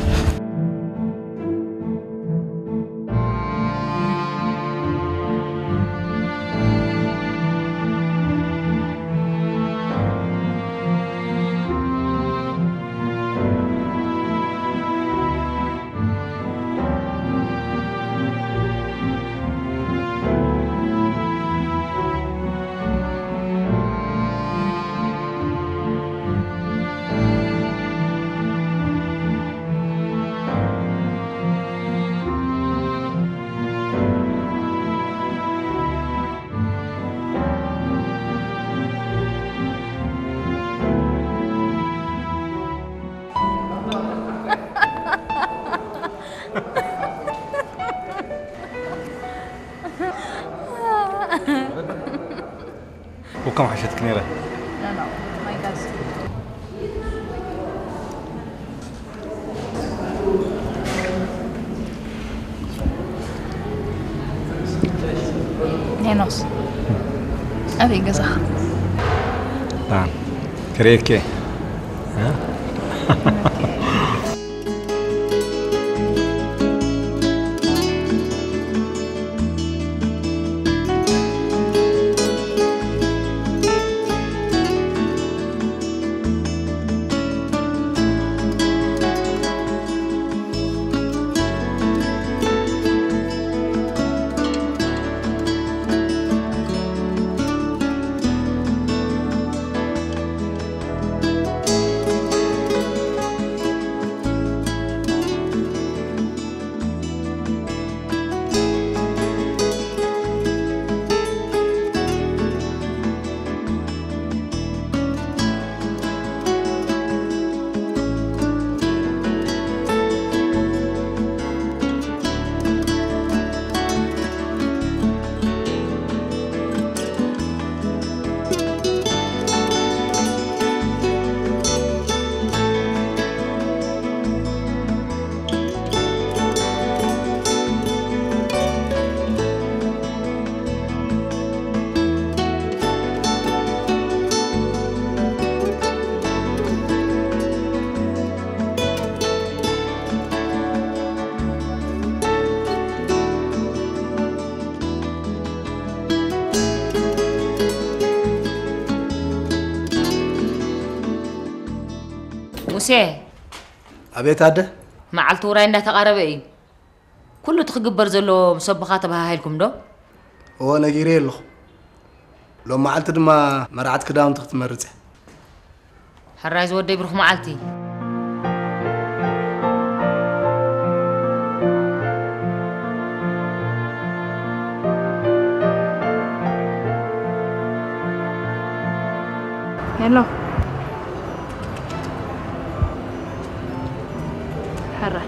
Speaker 10: وكم حشت كنيرة؟
Speaker 2: لا لا ما يقاس هينوس أبي قزخ
Speaker 10: نعم كريكي ها؟
Speaker 8: موسى
Speaker 3: أبيت عده
Speaker 8: معلت وراي إنها تقارب إيه كله تخجبر زلوا مسبخات بها هايلكم ده
Speaker 3: هو أنا جيري له لو معلت دما مرعت كده وانت تمرته
Speaker 8: حرايز ودي بروح معلتي
Speaker 2: يلا حرة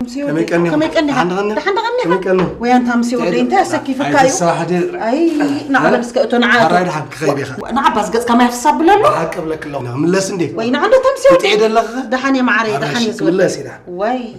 Speaker 1: تمسي
Speaker 3: كم يكني
Speaker 1: كم يكني
Speaker 3: حن غني
Speaker 1: حن غني
Speaker 3: كم يكني
Speaker 1: وين تمسي ودي انت سكي في الكايو
Speaker 3: الصراحه دي
Speaker 1: اي نعم بس كنت عاد
Speaker 3: رايد حق خيبي خا
Speaker 1: انا عباس قص كما يفصب له
Speaker 3: حق قبلك الله من لس ندي
Speaker 1: وين عنده تمسي ودي
Speaker 3: تعيد اللغه
Speaker 1: دحني معري دحني
Speaker 3: زول لا سيدا
Speaker 1: وي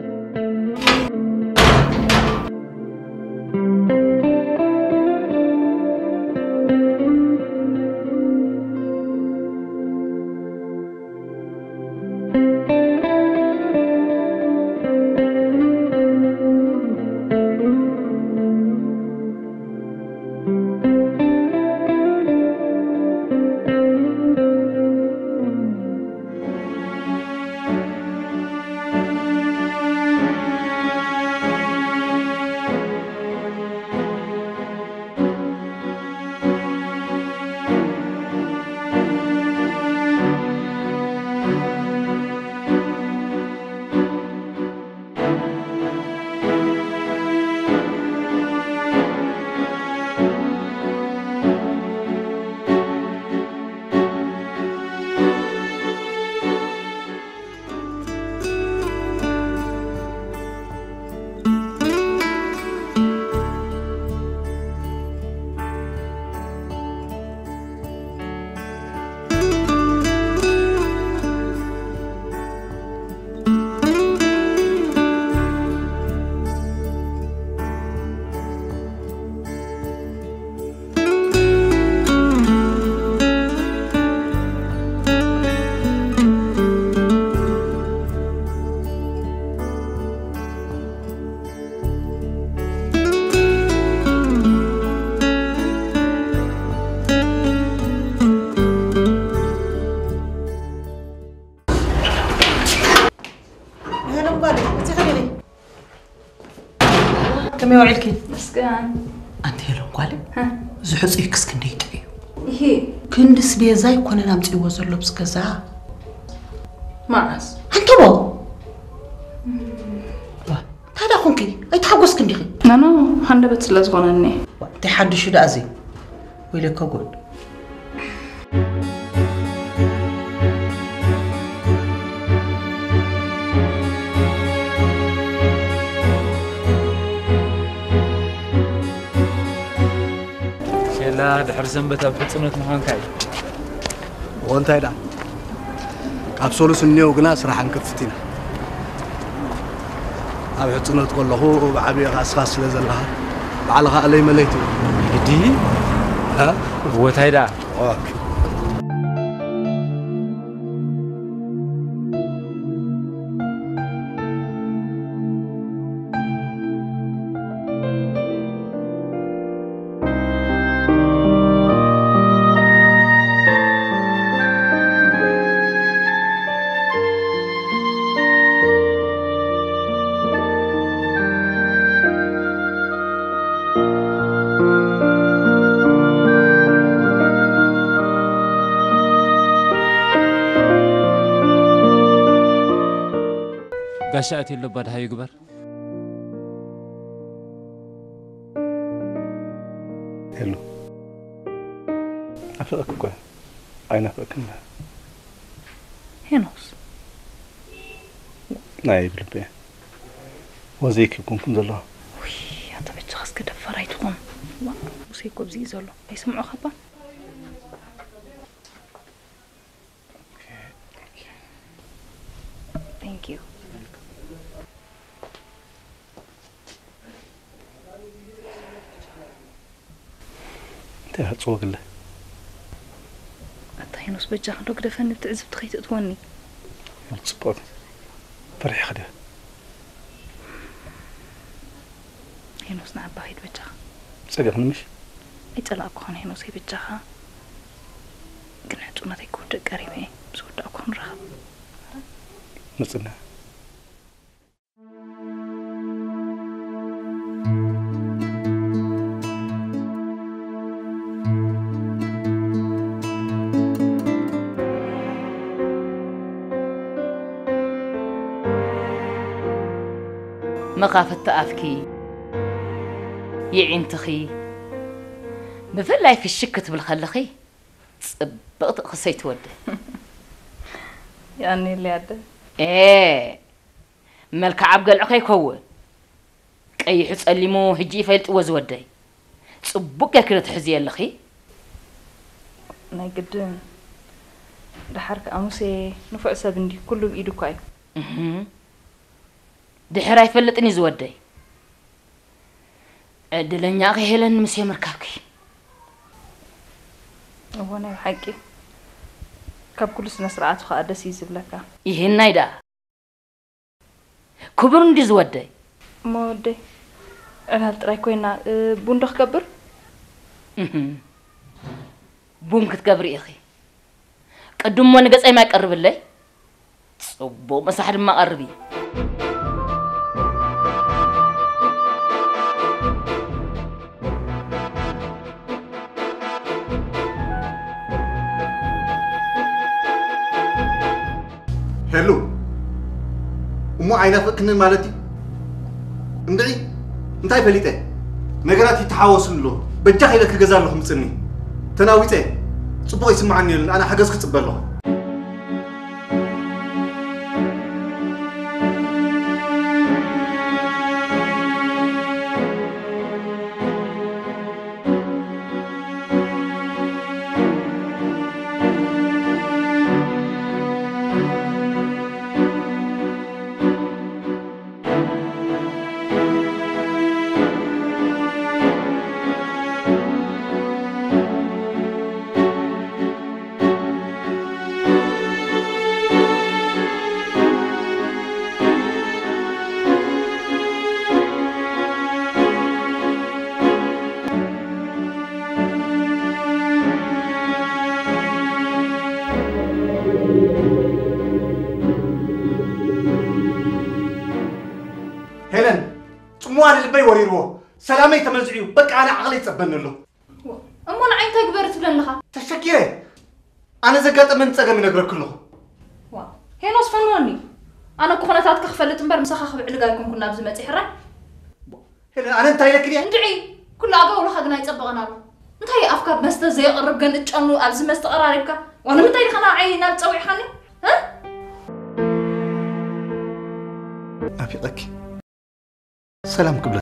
Speaker 1: كم يوعدك؟
Speaker 2: مسكان
Speaker 1: أنت هلو قالي؟ ها؟ زحص إكس كندي تبي
Speaker 2: إيه
Speaker 1: كندس بيزاي كنا نامتي وزر لبس كذا
Speaker 2: معز
Speaker 1: أنت بو هذا خونكي أي تحوس كندي
Speaker 2: نانو هندا بتسلز غنني
Speaker 1: تحدي شو ده أزي ويلي كقول
Speaker 9: لا دحر زنبتا بحصنت مخان كاي
Speaker 3: وانت هيدا ابسولوس نيو غنا سراح انكفتينا ابي حصنت كله بعبي خاص خاص لزلها بعلها علي مليتو
Speaker 9: دي
Speaker 3: ها
Speaker 9: هو تايدا
Speaker 3: اوكي
Speaker 9: قاشاتي اللي بعد هاي يقبر
Speaker 10: هلو أفرق كوي أين أفرق كنا
Speaker 2: هنوس
Speaker 10: نايب لبي وزيك يكون كم الله
Speaker 2: وي يا طبيعي شخص كده فرايتكم وسيكو بزيز الله يسمعوا خبا Thank you.
Speaker 10: أنت هتصوغ له
Speaker 2: أنت هنوس بجا خلوك دفن بتعزب تخيت توني
Speaker 10: متصبط فرح خده
Speaker 2: هنوس نعب بايد بجا
Speaker 10: صدق نمش
Speaker 2: يتلا أكون هنوس هي بجاها قنعت وما تيكون قريبة بسود أكون رهب
Speaker 10: نصنا
Speaker 8: مقافة أفكي يعين تخي بفلاي في الشكة بالخلخي بقطع خسيت ود
Speaker 2: يعني اللي عده
Speaker 8: ايه ملك عبقل عكاي كون كأي حس اللي مو هجي فيلت وزودي صبوك كده تحزي اللخي
Speaker 2: ناي قدام دحرك أمسي نفع سبندي كله بإيده كاي
Speaker 8: دحرا يفلتني زودي أدلني أخي هلن مسيا مركاكي
Speaker 2: وانا حقي كاب كل سنة سرعات خاطر سيزب لك
Speaker 8: يهن نايدا كبر ندي زودي
Speaker 2: مودي أنا ترى كوينا بندق كبر
Speaker 8: بوم كتكبر أخي قدوم ما نقص أي ما يقرب لي صبو مساحة ما قربي
Speaker 10: هلو ومو عينا فكنا مالتي اندعي انتي فليته نغراتي تحاوسن له بجاخ إلى كغزا لكم صني تناويته صبو يسمعني انا حجز كتصبله موان اللي بيوريروه سلامي تمزعيو بقى انا عقلي تصبن له
Speaker 2: امون عين تكبرت بلنها
Speaker 10: تشكيه انا زقاط من صقم نغرك له
Speaker 2: وا هينوس فنوني انا كخناتات كخفلت امبر مسخخ بعلقاكم كنا بزمت يحرا
Speaker 10: هلا انا انتي لك
Speaker 2: ندعي كل ابا ولا خدنا يصبغنا له انتي افكار بس زي قرب كن اتشنو ابز مستقرارك وانا منتي خنا عينا تصوي حني ها
Speaker 10: افيقك سلام قبل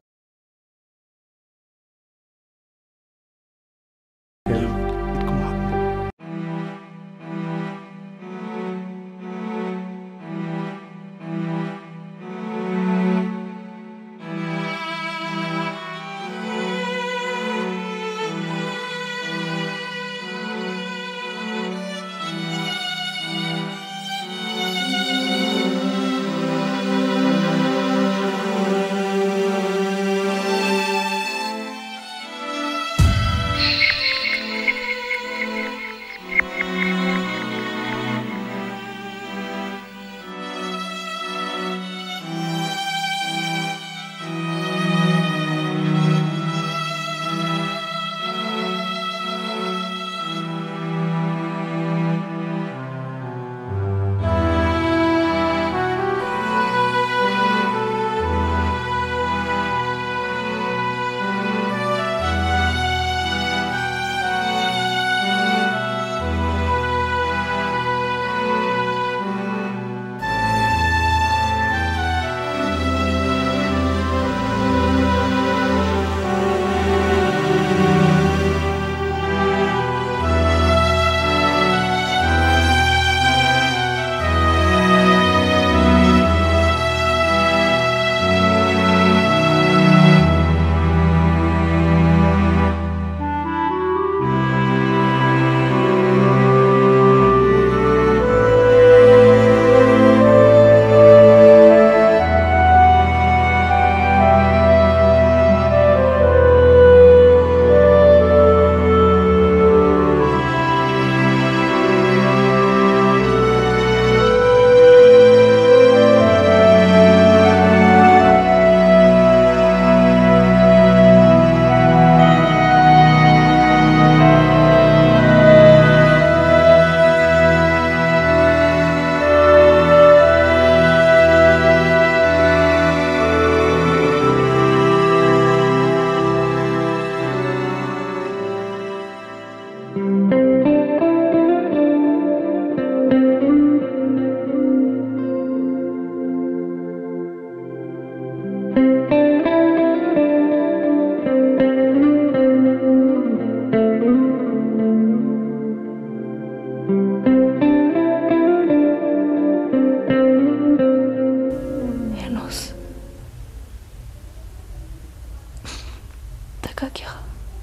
Speaker 2: تكاكيخا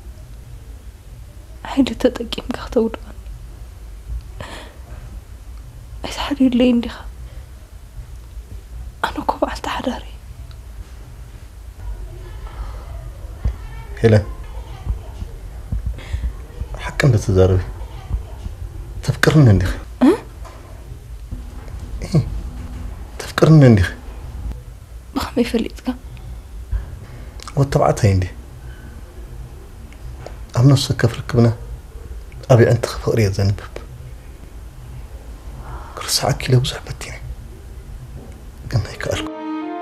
Speaker 2: حيدي تتقيم كختودان ايس حرير لين ديخا انا كوب على تحراري
Speaker 10: هلا حكم بتزاربي تفكرنا ندخ
Speaker 2: أه؟
Speaker 10: إيه تفكرنا ندخ
Speaker 2: بخ ما يفليتك
Speaker 10: وطبعتها عندي عم نفسك كيف ركبنا أبي أنت خفقرية زنبب كل ساعة كيلو بزح بتيني قلنا هيك أركب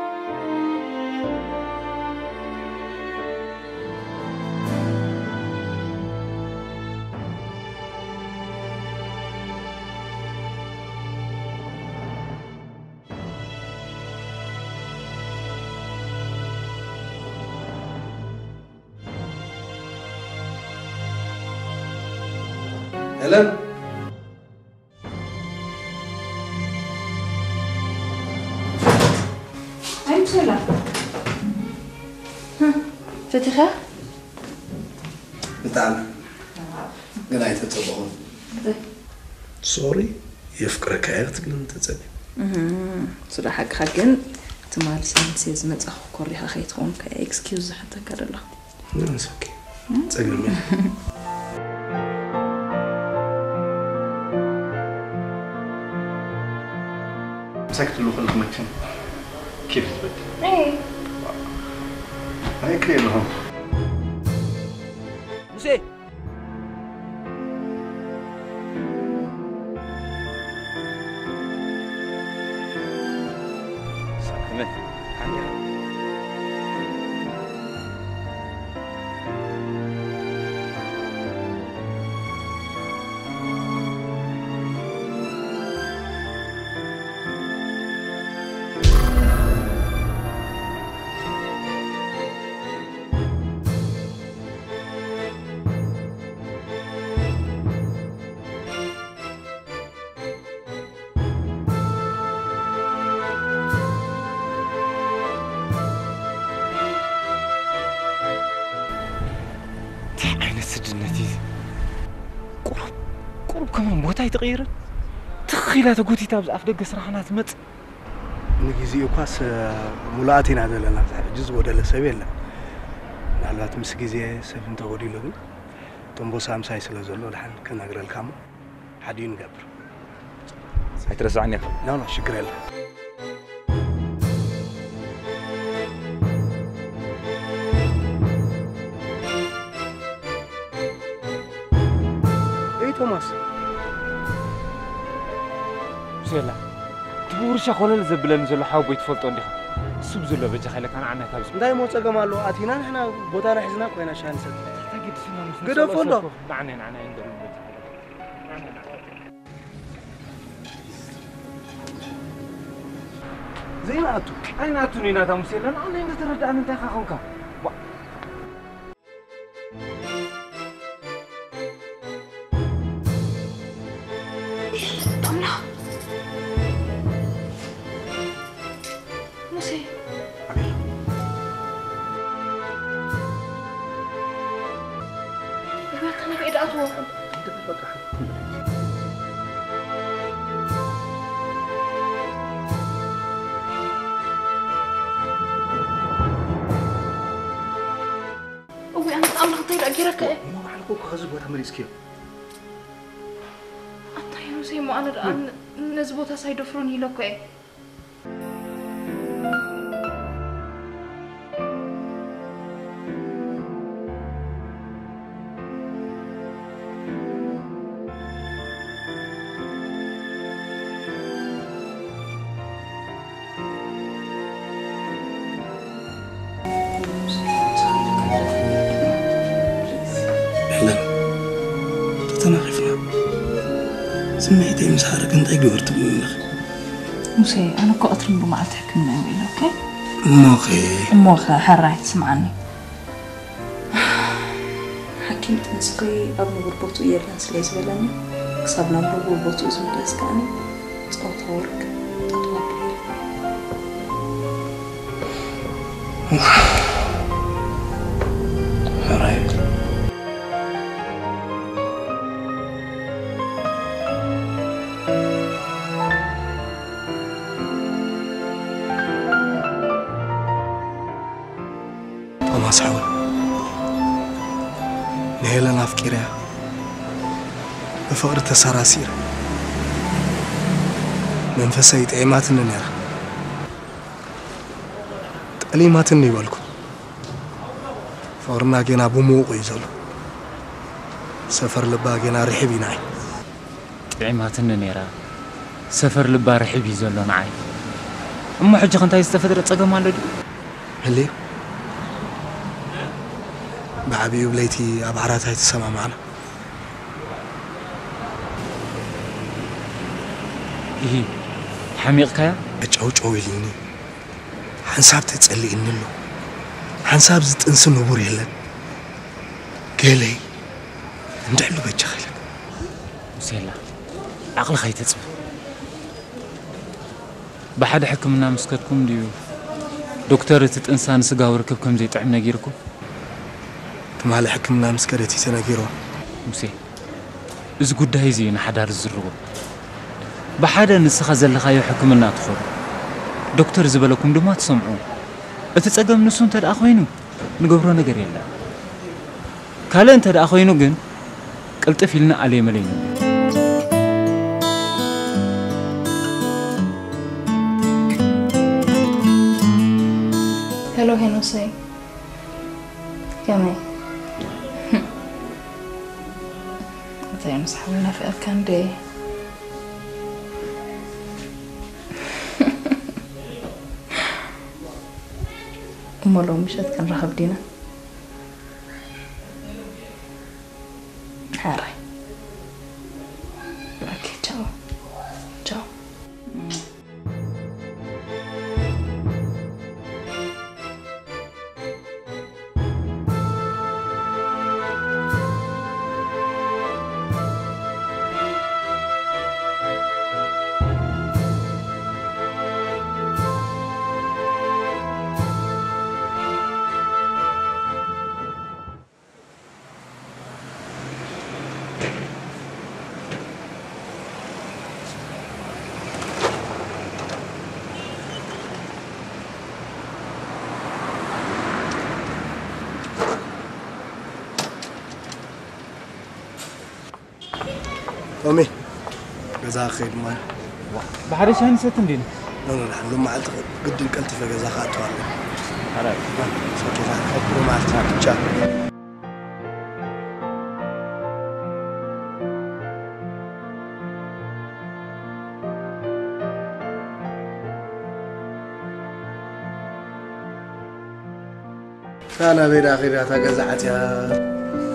Speaker 3: هلا
Speaker 2: هاي بسلا ها فتخة
Speaker 3: بتاعنا قناعي تتصبحون سوري يفكرك عيرت قلن تتصبح
Speaker 2: صراحة حق حقن تمال سنسي زمت أخو كوريها خيتهم كإكسكيوز حتى كرلا
Speaker 3: نانس أوكي تسجل مني مسكت له خلق مكان كيف تبدي؟
Speaker 2: ايه
Speaker 3: هاي كليل لهم
Speaker 12: موسى سلامة حاجة كمان بوتاي تغير تخيلات قوتي تابز أفدق صراحة تمت
Speaker 3: نجيزي وقاس ملاتين هذا لنا جزء وده لسبيل لا نعلات مسجيزي سفن تقولي له تنبو سام ساي سلازلو الحين كنا نقرأ الكام حدين قبر
Speaker 12: هيترسعني
Speaker 3: لا لا شكرا له ايه توماس
Speaker 12: زلا تبور شخول الزبلن زلا حاو بيتفلطو انديخا سب زلا بجا خيلك انا عنا تابس
Speaker 3: داي مو صقمالو اتينا نحنا بوتا حزنا كوينا شانسه
Speaker 12: تاجد فينا
Speaker 3: قدو فندو
Speaker 12: نعني نعني ندير
Speaker 3: زين اتو
Speaker 12: اين اتوني ناتا مسيلن انا انت ترد ان انت خاخونكا
Speaker 2: أجرك إيه؟
Speaker 3: ما معلقوك خزب وتمريز كيف؟
Speaker 2: أنت يا نسيم وأنا أنا نزبوتها سيدفروني لك إيه؟
Speaker 3: سمعتي مسحرك انت قدرت منك
Speaker 2: موسى انا كو اطرم بمعت حكمنا وين اوكي
Speaker 3: موخي
Speaker 2: موخي حراي تسمعني حكيمت مسقي ابن غربوتو يلا سليس بلاني كسبنا ابن غربوتو زمداس كاني صوت ورك تطوابي
Speaker 3: حراي وما سحول نهيلنا أفكيرها بفقر تساراسير منفسي تعيماتنا نيرا تقليماتنا يبالكم فقرنا جينا بموق يزلو سفر لبا جينا رحبي ناي
Speaker 9: تعيماتنا نيرا سفر لبا رحبي يزلو ناي أما حجة كنت يستفدر تصقم على دي
Speaker 3: هلي بعبي وبليتي أبعرات هاي تسمع معنا
Speaker 9: إيه حميق كيا
Speaker 3: أجوج أويليني حنساب تتسألي إنه حنساب زت إنسان نبوري هلا قالي ندعلو بجخلك
Speaker 9: مسيلا عقل خي تسمع بحد حكمنا مسكتكم ديو دكتورة إنسان سجاو ركبكم زي تعبنا جيركم
Speaker 3: تمال حكمنا مسكرتي سنجيرو
Speaker 9: مسي إذا قد هيزين حدار الزرقو بحدا نسخة زل خايو حكمنا تخور دكتور زبالكم دو ما تسمعون أتتسقم نسون تد أخوينو نقبرو نقر يلا كالين تد أخوينو جن قلت فيلنا عليه ملينو
Speaker 2: هلو هنوسي كمي متى مسحولنا في أفكان دي أما لو مشت كان رهب دينا هاي اوكي تشاو تشاو
Speaker 3: تومي جزاك خير ما
Speaker 9: بحرش هني ستن دين
Speaker 3: لا لا لا لما عاد قد الكلت في جزاك خاطر
Speaker 9: هلا
Speaker 3: سوكي خاطر ما عاد تشا أنا بين آخرها تجزعت يا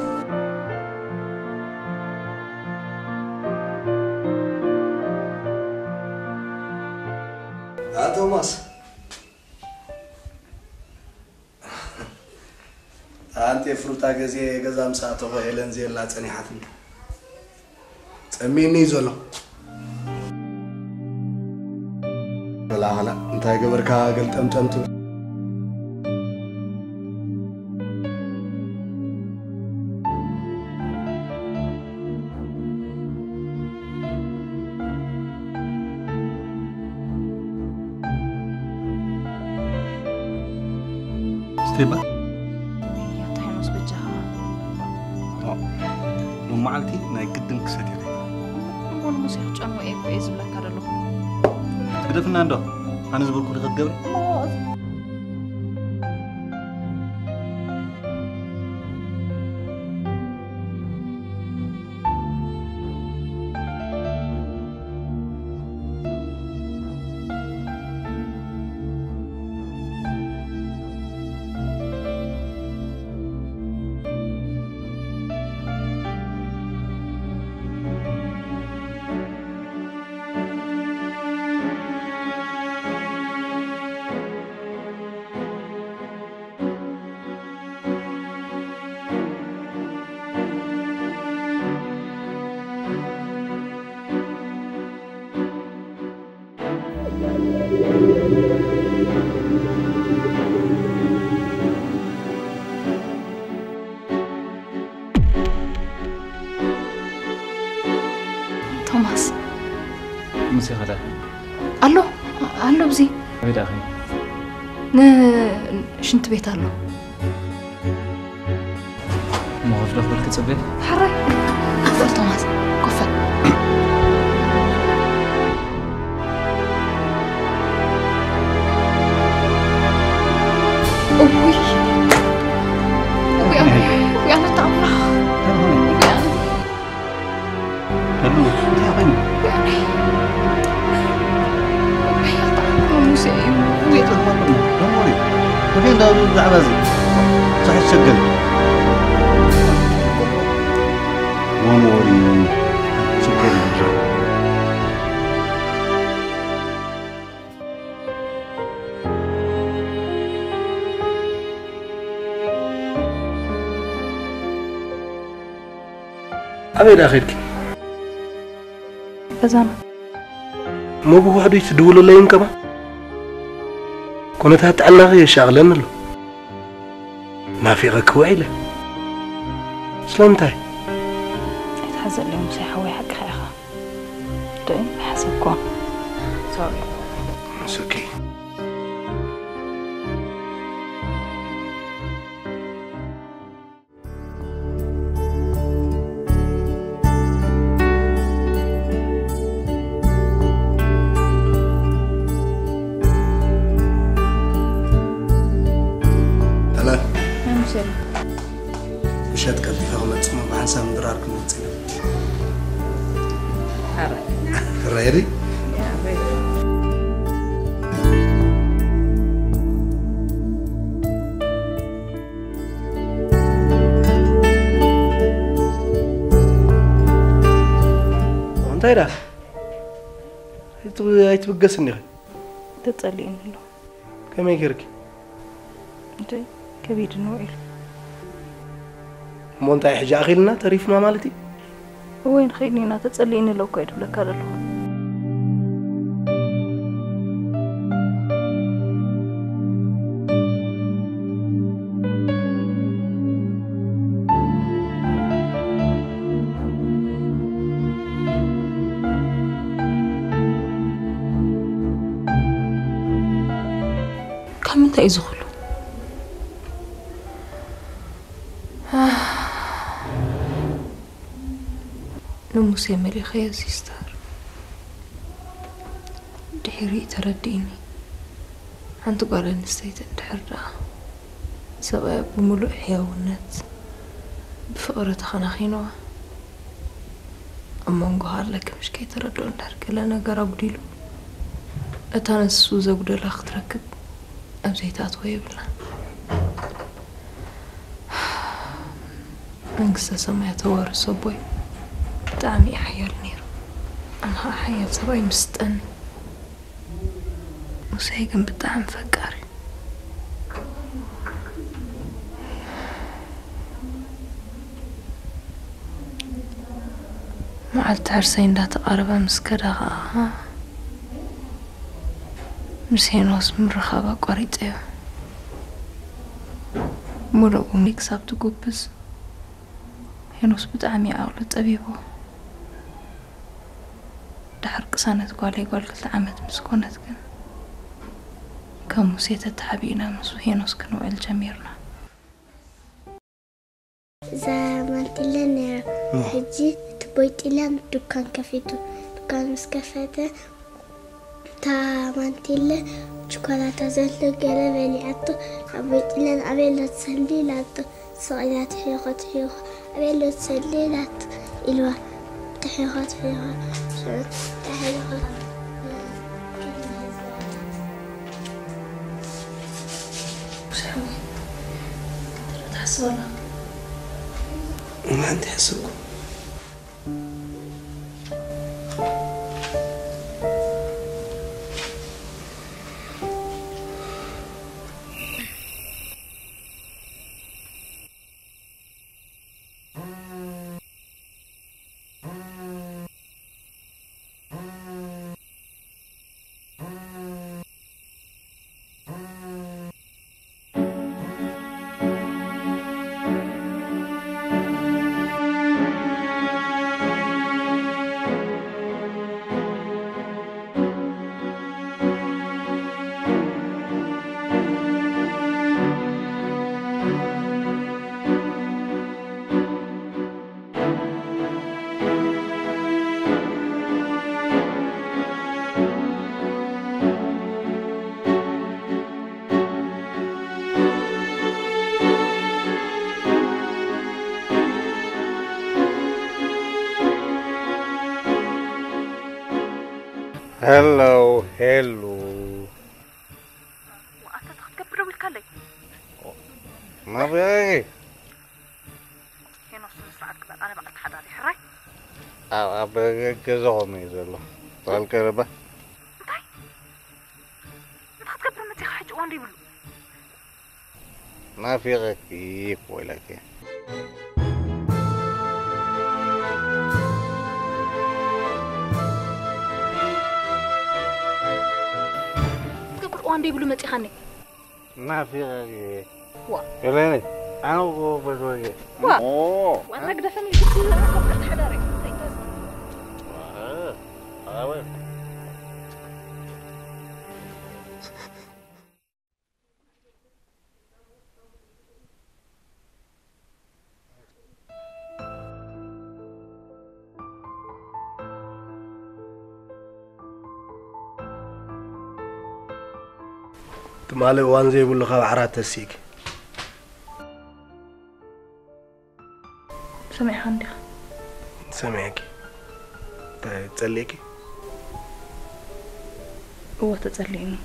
Speaker 3: توماس أنت فروتا جزية جزام ساعته وهيلن زي لا تاني حاتم تأميني زلو لا لا أنت قبر كا قلت أمت أمت
Speaker 10: تبا
Speaker 2: يا تحنوس بجها
Speaker 10: لو معلتي ناي قدم كساتي
Speaker 2: نقول موسيقى جانو ايه كويس بلا كارلو
Speaker 10: تقدفنا عنده انا زبر كل غدبري
Speaker 2: توماس
Speaker 9: موسيقى ده
Speaker 2: الو الو بزي
Speaker 9: بيت اخي
Speaker 2: ن شنت بيت الو
Speaker 9: ما غفلة خبرك تصبح
Speaker 2: حري أفضل توماس كفر أوي أوي أوي أنا طعمها أوي أنا
Speaker 10: هلو يا غني
Speaker 2: أوي طعمها موسى أوي
Speaker 10: دموري وفين دارو العبازي صح الشقل دموري شقل
Speaker 3: أبي داخلك
Speaker 2: بزانا
Speaker 3: مو بوحدو يتدولوا لين كمان كنت هتعلقي شغلنا له ما في غك وعيلة سلامتاي
Speaker 2: يتحزق لي موسى حوي حق خيخة دين حسبكم سوري
Speaker 3: It's okay. مشات قلبي فغمت اسمه بحسب مدرارك موتسينا رأيري؟ وانت ايرا؟ هيت بقسني
Speaker 2: تتصلين له
Speaker 3: كم يكرك؟
Speaker 2: انت كبير نوعي
Speaker 3: مونتا يحجا أخيلنا تريفنا مالتي
Speaker 2: وين خيلينا تتصليني لو كيد لك هذا له كم انت يزغلو نموسي مليخة يا سيستر دحيري ترديني أنت قال نستيت انتحرة سواء بملوء حيوانات بفقرة خناخينوا أما نقهر لك مش كي تردو انتحرك لأنا قرب ديلو أتانسو زوجة لأخ تركب أم زيتات ويبلا أنقصة سمع توار صبوي طعمي أحيال نير أنا أحيال صباي مستني وسيقن بالطعم فكاري مع التعرسين لا تقارب مسكرها مسينوس من رخابة قريتي مرقو ميكساب تقوبز هنوس بطعمي أولو طبيبو دحرق سنة قالي قال كل عمد مسكونة كن كم سيت تحبينا مسو هنوس كنو الجميرنا
Speaker 13: زعملت لنا حجي تبويت لنا دكان كافيتو دكان مسكافيته تعملت لنا شوكولاتة زلة قلبي عطو أبيت لنا أبي لا تسلي لا صعيدات حيوخات حيوخ أبي لا تسلي لا إلوا تحيوخات فيها تحيوخات
Speaker 2: وسحوي ترى تحصلها
Speaker 3: ما عندي حسكم
Speaker 10: هلو هلو
Speaker 1: وأنت تخبر بالكلي
Speaker 10: ما بيجي
Speaker 1: هنا نص ساعة كبر أنا بقى حداري حراي
Speaker 10: أبغى كذا زلوا فالكربة
Speaker 1: أنت تخبر متى حج وندي بلو
Speaker 10: ما في غير كيف ولا كيف
Speaker 1: وندي بلو متى خاني
Speaker 10: ما في غير
Speaker 1: وا
Speaker 10: كلامي أنا هو بزوجي
Speaker 1: وا أوه وأنا قد فهمي جبت لك حداري
Speaker 10: آه آه وين
Speaker 3: تمالي وان زي يقول لك عرات تسيك
Speaker 2: سمعي عندي
Speaker 3: سمعك تسليكي
Speaker 2: هو تسليني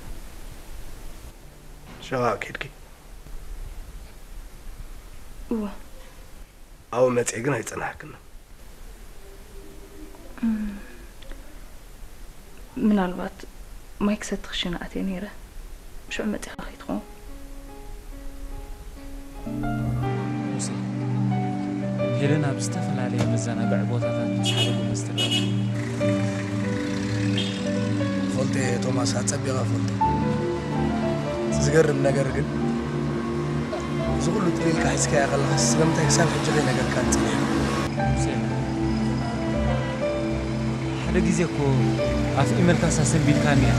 Speaker 3: شو أكيدك
Speaker 2: هو
Speaker 3: أو ما تعيقنا يتصنحكنا
Speaker 2: من الوقت ما يكسد خشنا أتينيره شو عمتي أخي تخون
Speaker 9: موسي هيلنا بستفل عليه مزانا بعبوتها مسحبه مستلقى
Speaker 3: فولتي توماس هتصبيغا فولتي تزقرب نقر قل زغلو تليل كحسكا يا خلا خس لمتا يكساب حجغي نقر كانت تليل
Speaker 9: موسي حدا جيزيكو أف إيميل كاسا سنبيل كانيا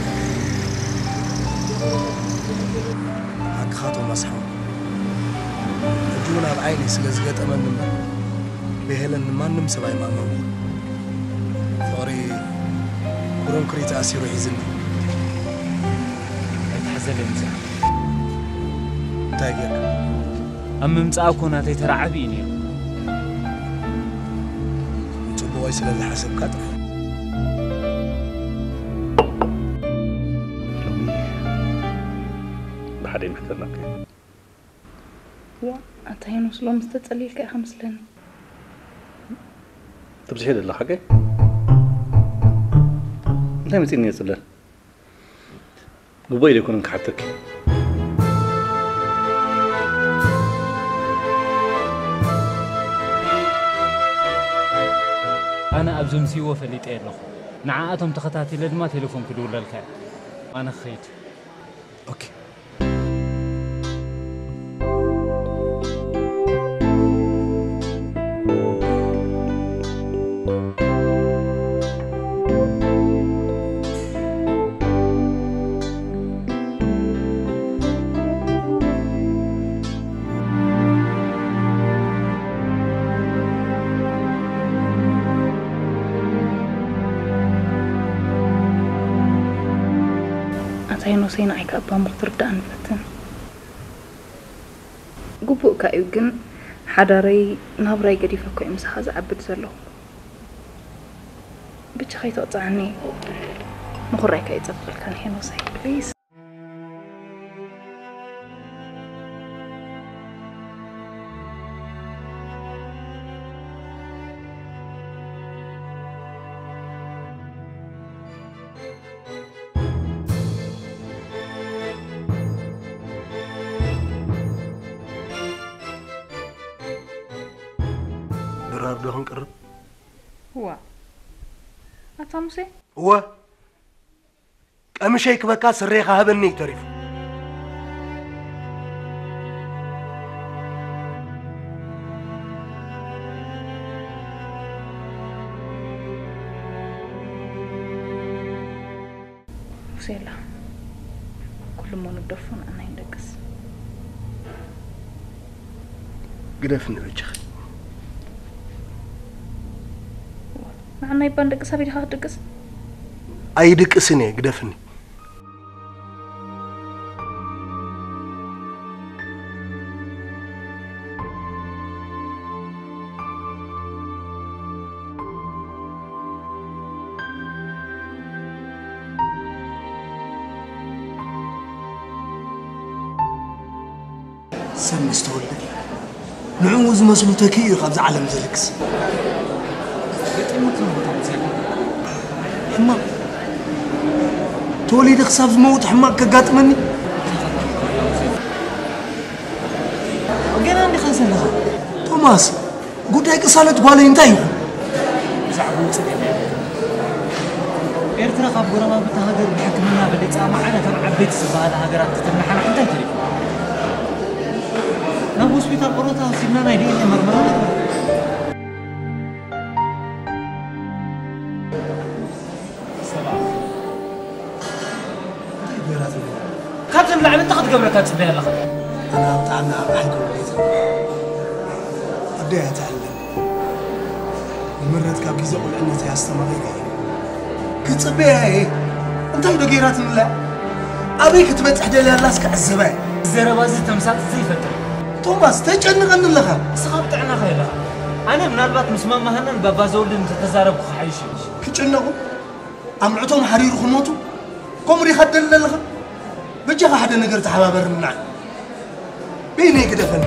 Speaker 3: حق خاطو مسحو جونا بعيني سلازقات أمامنا بهلن ما نمسب أي مامو فوري كورون كريت أسيرو حزني
Speaker 9: أتحزن لمزح
Speaker 3: تاجر
Speaker 9: أما متأكونا تيترعبيني
Speaker 3: تبو ويسل اللي حسب كاتر
Speaker 10: بحدين محترمك
Speaker 2: هو أنت هنا وصلوا مستتسليل كأي خمس لين
Speaker 10: طب زهيد الله حقي لا متيني يصلي قبيل يكون انكحتك
Speaker 9: أنا أبزم سيوة فليت إيه لخو نعاتهم تخطاتي لدما تليفون كدور للكاي أنا خيت
Speaker 3: أوكي
Speaker 2: أنتين وسينا عيك أبا مقدر دان فتن قبوك كأيوجن حداري نابراي قدي فكو إمسخ هذا عبد زلو بتشخي تقطعني مخري كأي تفضل كان هنا وسي بليز
Speaker 3: دهون قرب
Speaker 2: هو أتامسي
Speaker 3: هو أمشيك بكا سريخة هبني تعرف
Speaker 2: وسيلا كل ما ندفن أنا يندقس
Speaker 3: قدفني وجهك
Speaker 2: أنا يبان دقس هبي هاد دقس
Speaker 3: أي دقسني قدفني سن استولد نعوز مسلو تكير خبز عالم زلكس حما توليد خصاب موت حما كقاطمني وقنا عندي خاصة لها توماس قلت هيك صالت بالي انتايو
Speaker 5: زعبون سكني إيرترا قاب قرما بتهاجر بحكمنا بدي تسمع أنا تبع بيت سبها هاجرات تتمنى حنا أنت تري نبوس بيت القروطة سيبنا نايدين مرمرة كابتن لا أنت قد قبل كاتب لي الله
Speaker 3: أنا بتعنا أحد بيت أبدي أتعلم المرات كاب كيزا أقول أني تياستمري كتصبيها هي أنت يدو جيرات من لا أبيك تبتح دليل لاسك عالزباين
Speaker 5: الزربازي تمسات زي فترة
Speaker 3: توماس تجنن غن لها
Speaker 5: سخبت عنا خيلها أنا من البات مسمى مهنا ببازول أنت تزارب خحيش
Speaker 3: كجنقوا أمعتهم حرير خنوتو قمري خدل لها بجها حدا نقر تحبابر منعي بيني كده فن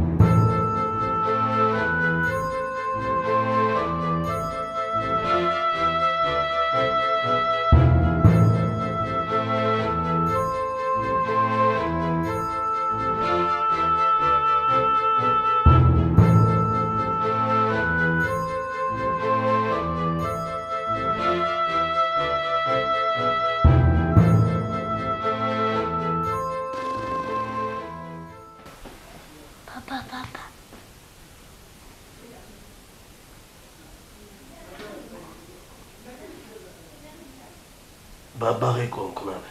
Speaker 3: بابا غيكون كمان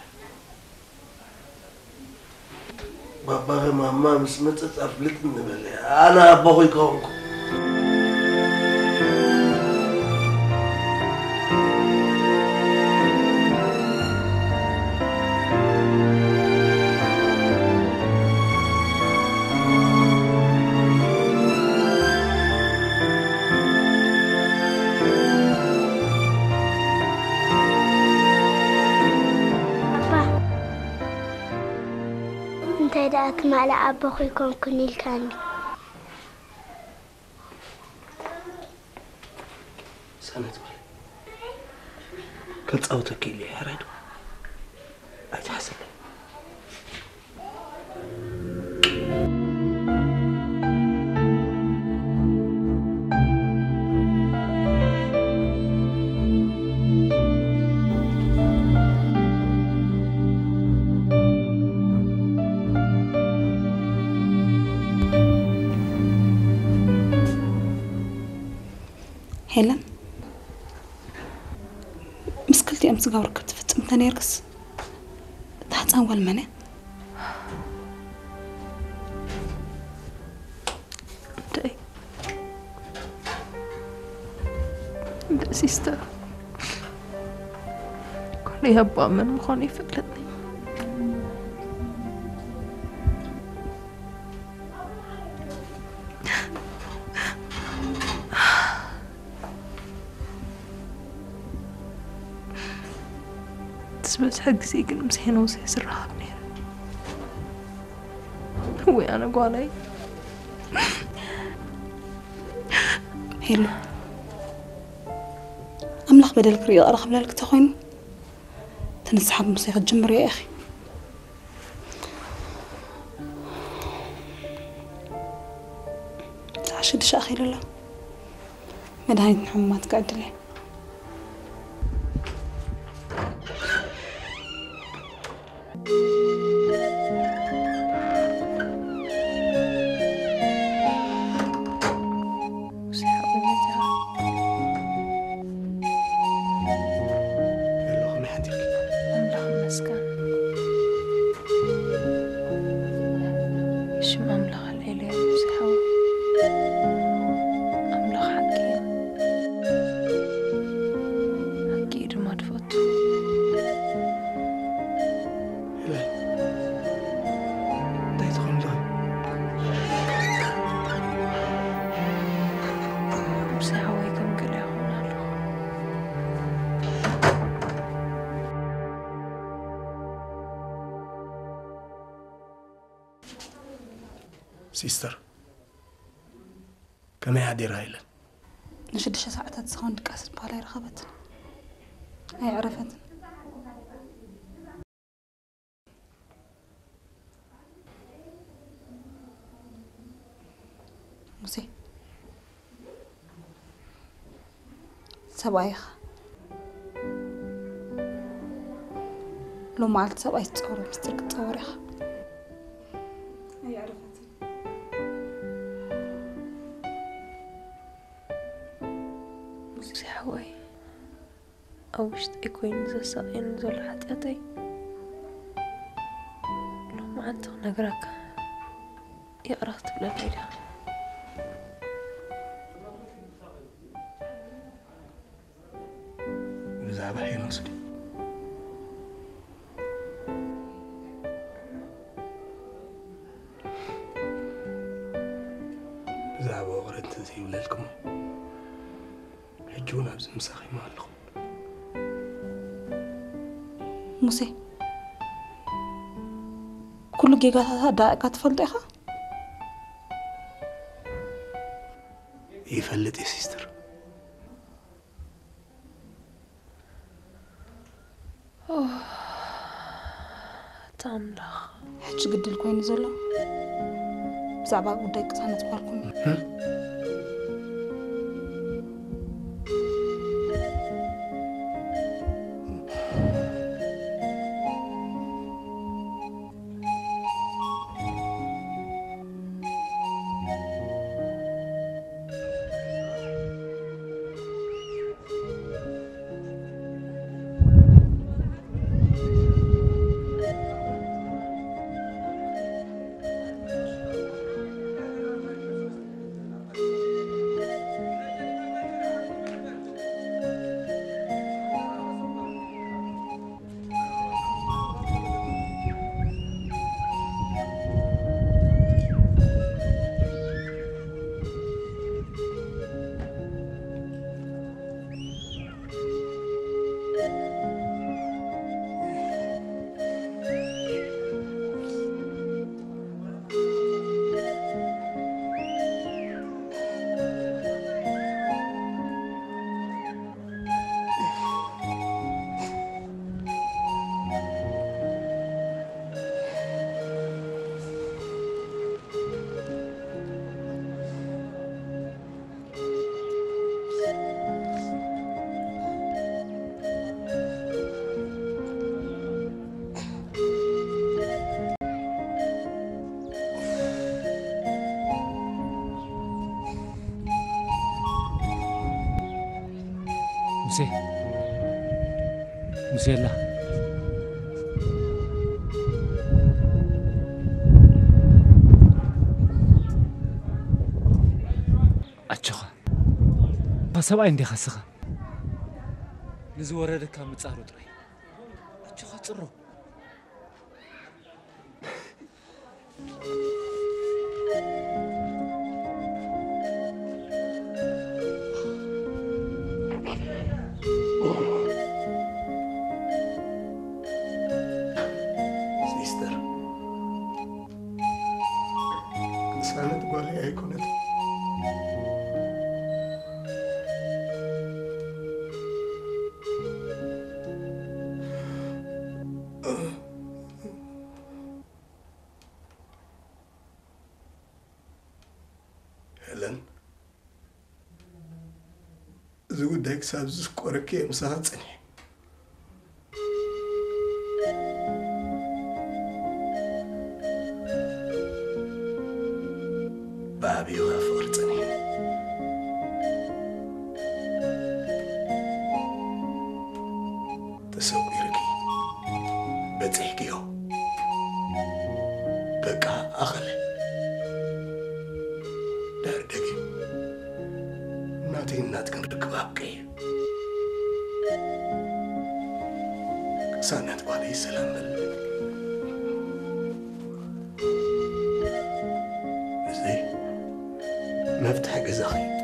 Speaker 3: بابا غي ماما مسمت أفلت من بلي أنا أبا غيكون
Speaker 13: داك مع لعب أخوكم كنيل كاني
Speaker 3: سنة بالي كنت أوتك اللي حريدو أتحسن
Speaker 4: هيلن مسكلتي أمس قاور كنت فتم تنيركس تحت أول منع
Speaker 2: داي دا سيستا كوني هبا من مخوني فكلتني بس حق سيقن مسحين وسي سرها بنير هو أنا قوالي
Speaker 4: هيلو أملخ بدل كريض أرخب لك تخوين تنسحب موسيقى الجمر يا أخي عشدش أخير لا مدهاني نحمات قاعد لي
Speaker 3: سيستر كم يعدي رايلا
Speaker 4: نشدش ساعتها تسخون دقاس بحالا رخبت هي عرفت موسي سبايخ لو معلت سباي تصوري مسترك تصوريها هي عرفت
Speaker 11: موسي حواي أوشت إكوين زسائن زول حتيتي لو ما أنت نقرأك يا أرغت بلا ليلة
Speaker 3: بزعبة هي نصدي بزعبة وغرد زي ولادكم حجونا بز مساخي مالكم
Speaker 4: موسي كل جيجات دائقة تفلت إخا
Speaker 3: يفلت يا سيستر
Speaker 11: أوه تاملخ
Speaker 4: حج قد الكوين زلو بزعبا قداي قصانة بالكم
Speaker 9: موسى موسى يلا أتشخا فسبع عندي خسخة نزور هذا كام تصارو تري أتشخا تصرو
Speaker 3: زود دايك سابز كوركي مساعدني بابي وافرتني تسويركي بتحكيو بقى أخلي دار دقي ناتي نات كن ركبابكي سانات بالي سلام بل زي مفتح جزاخي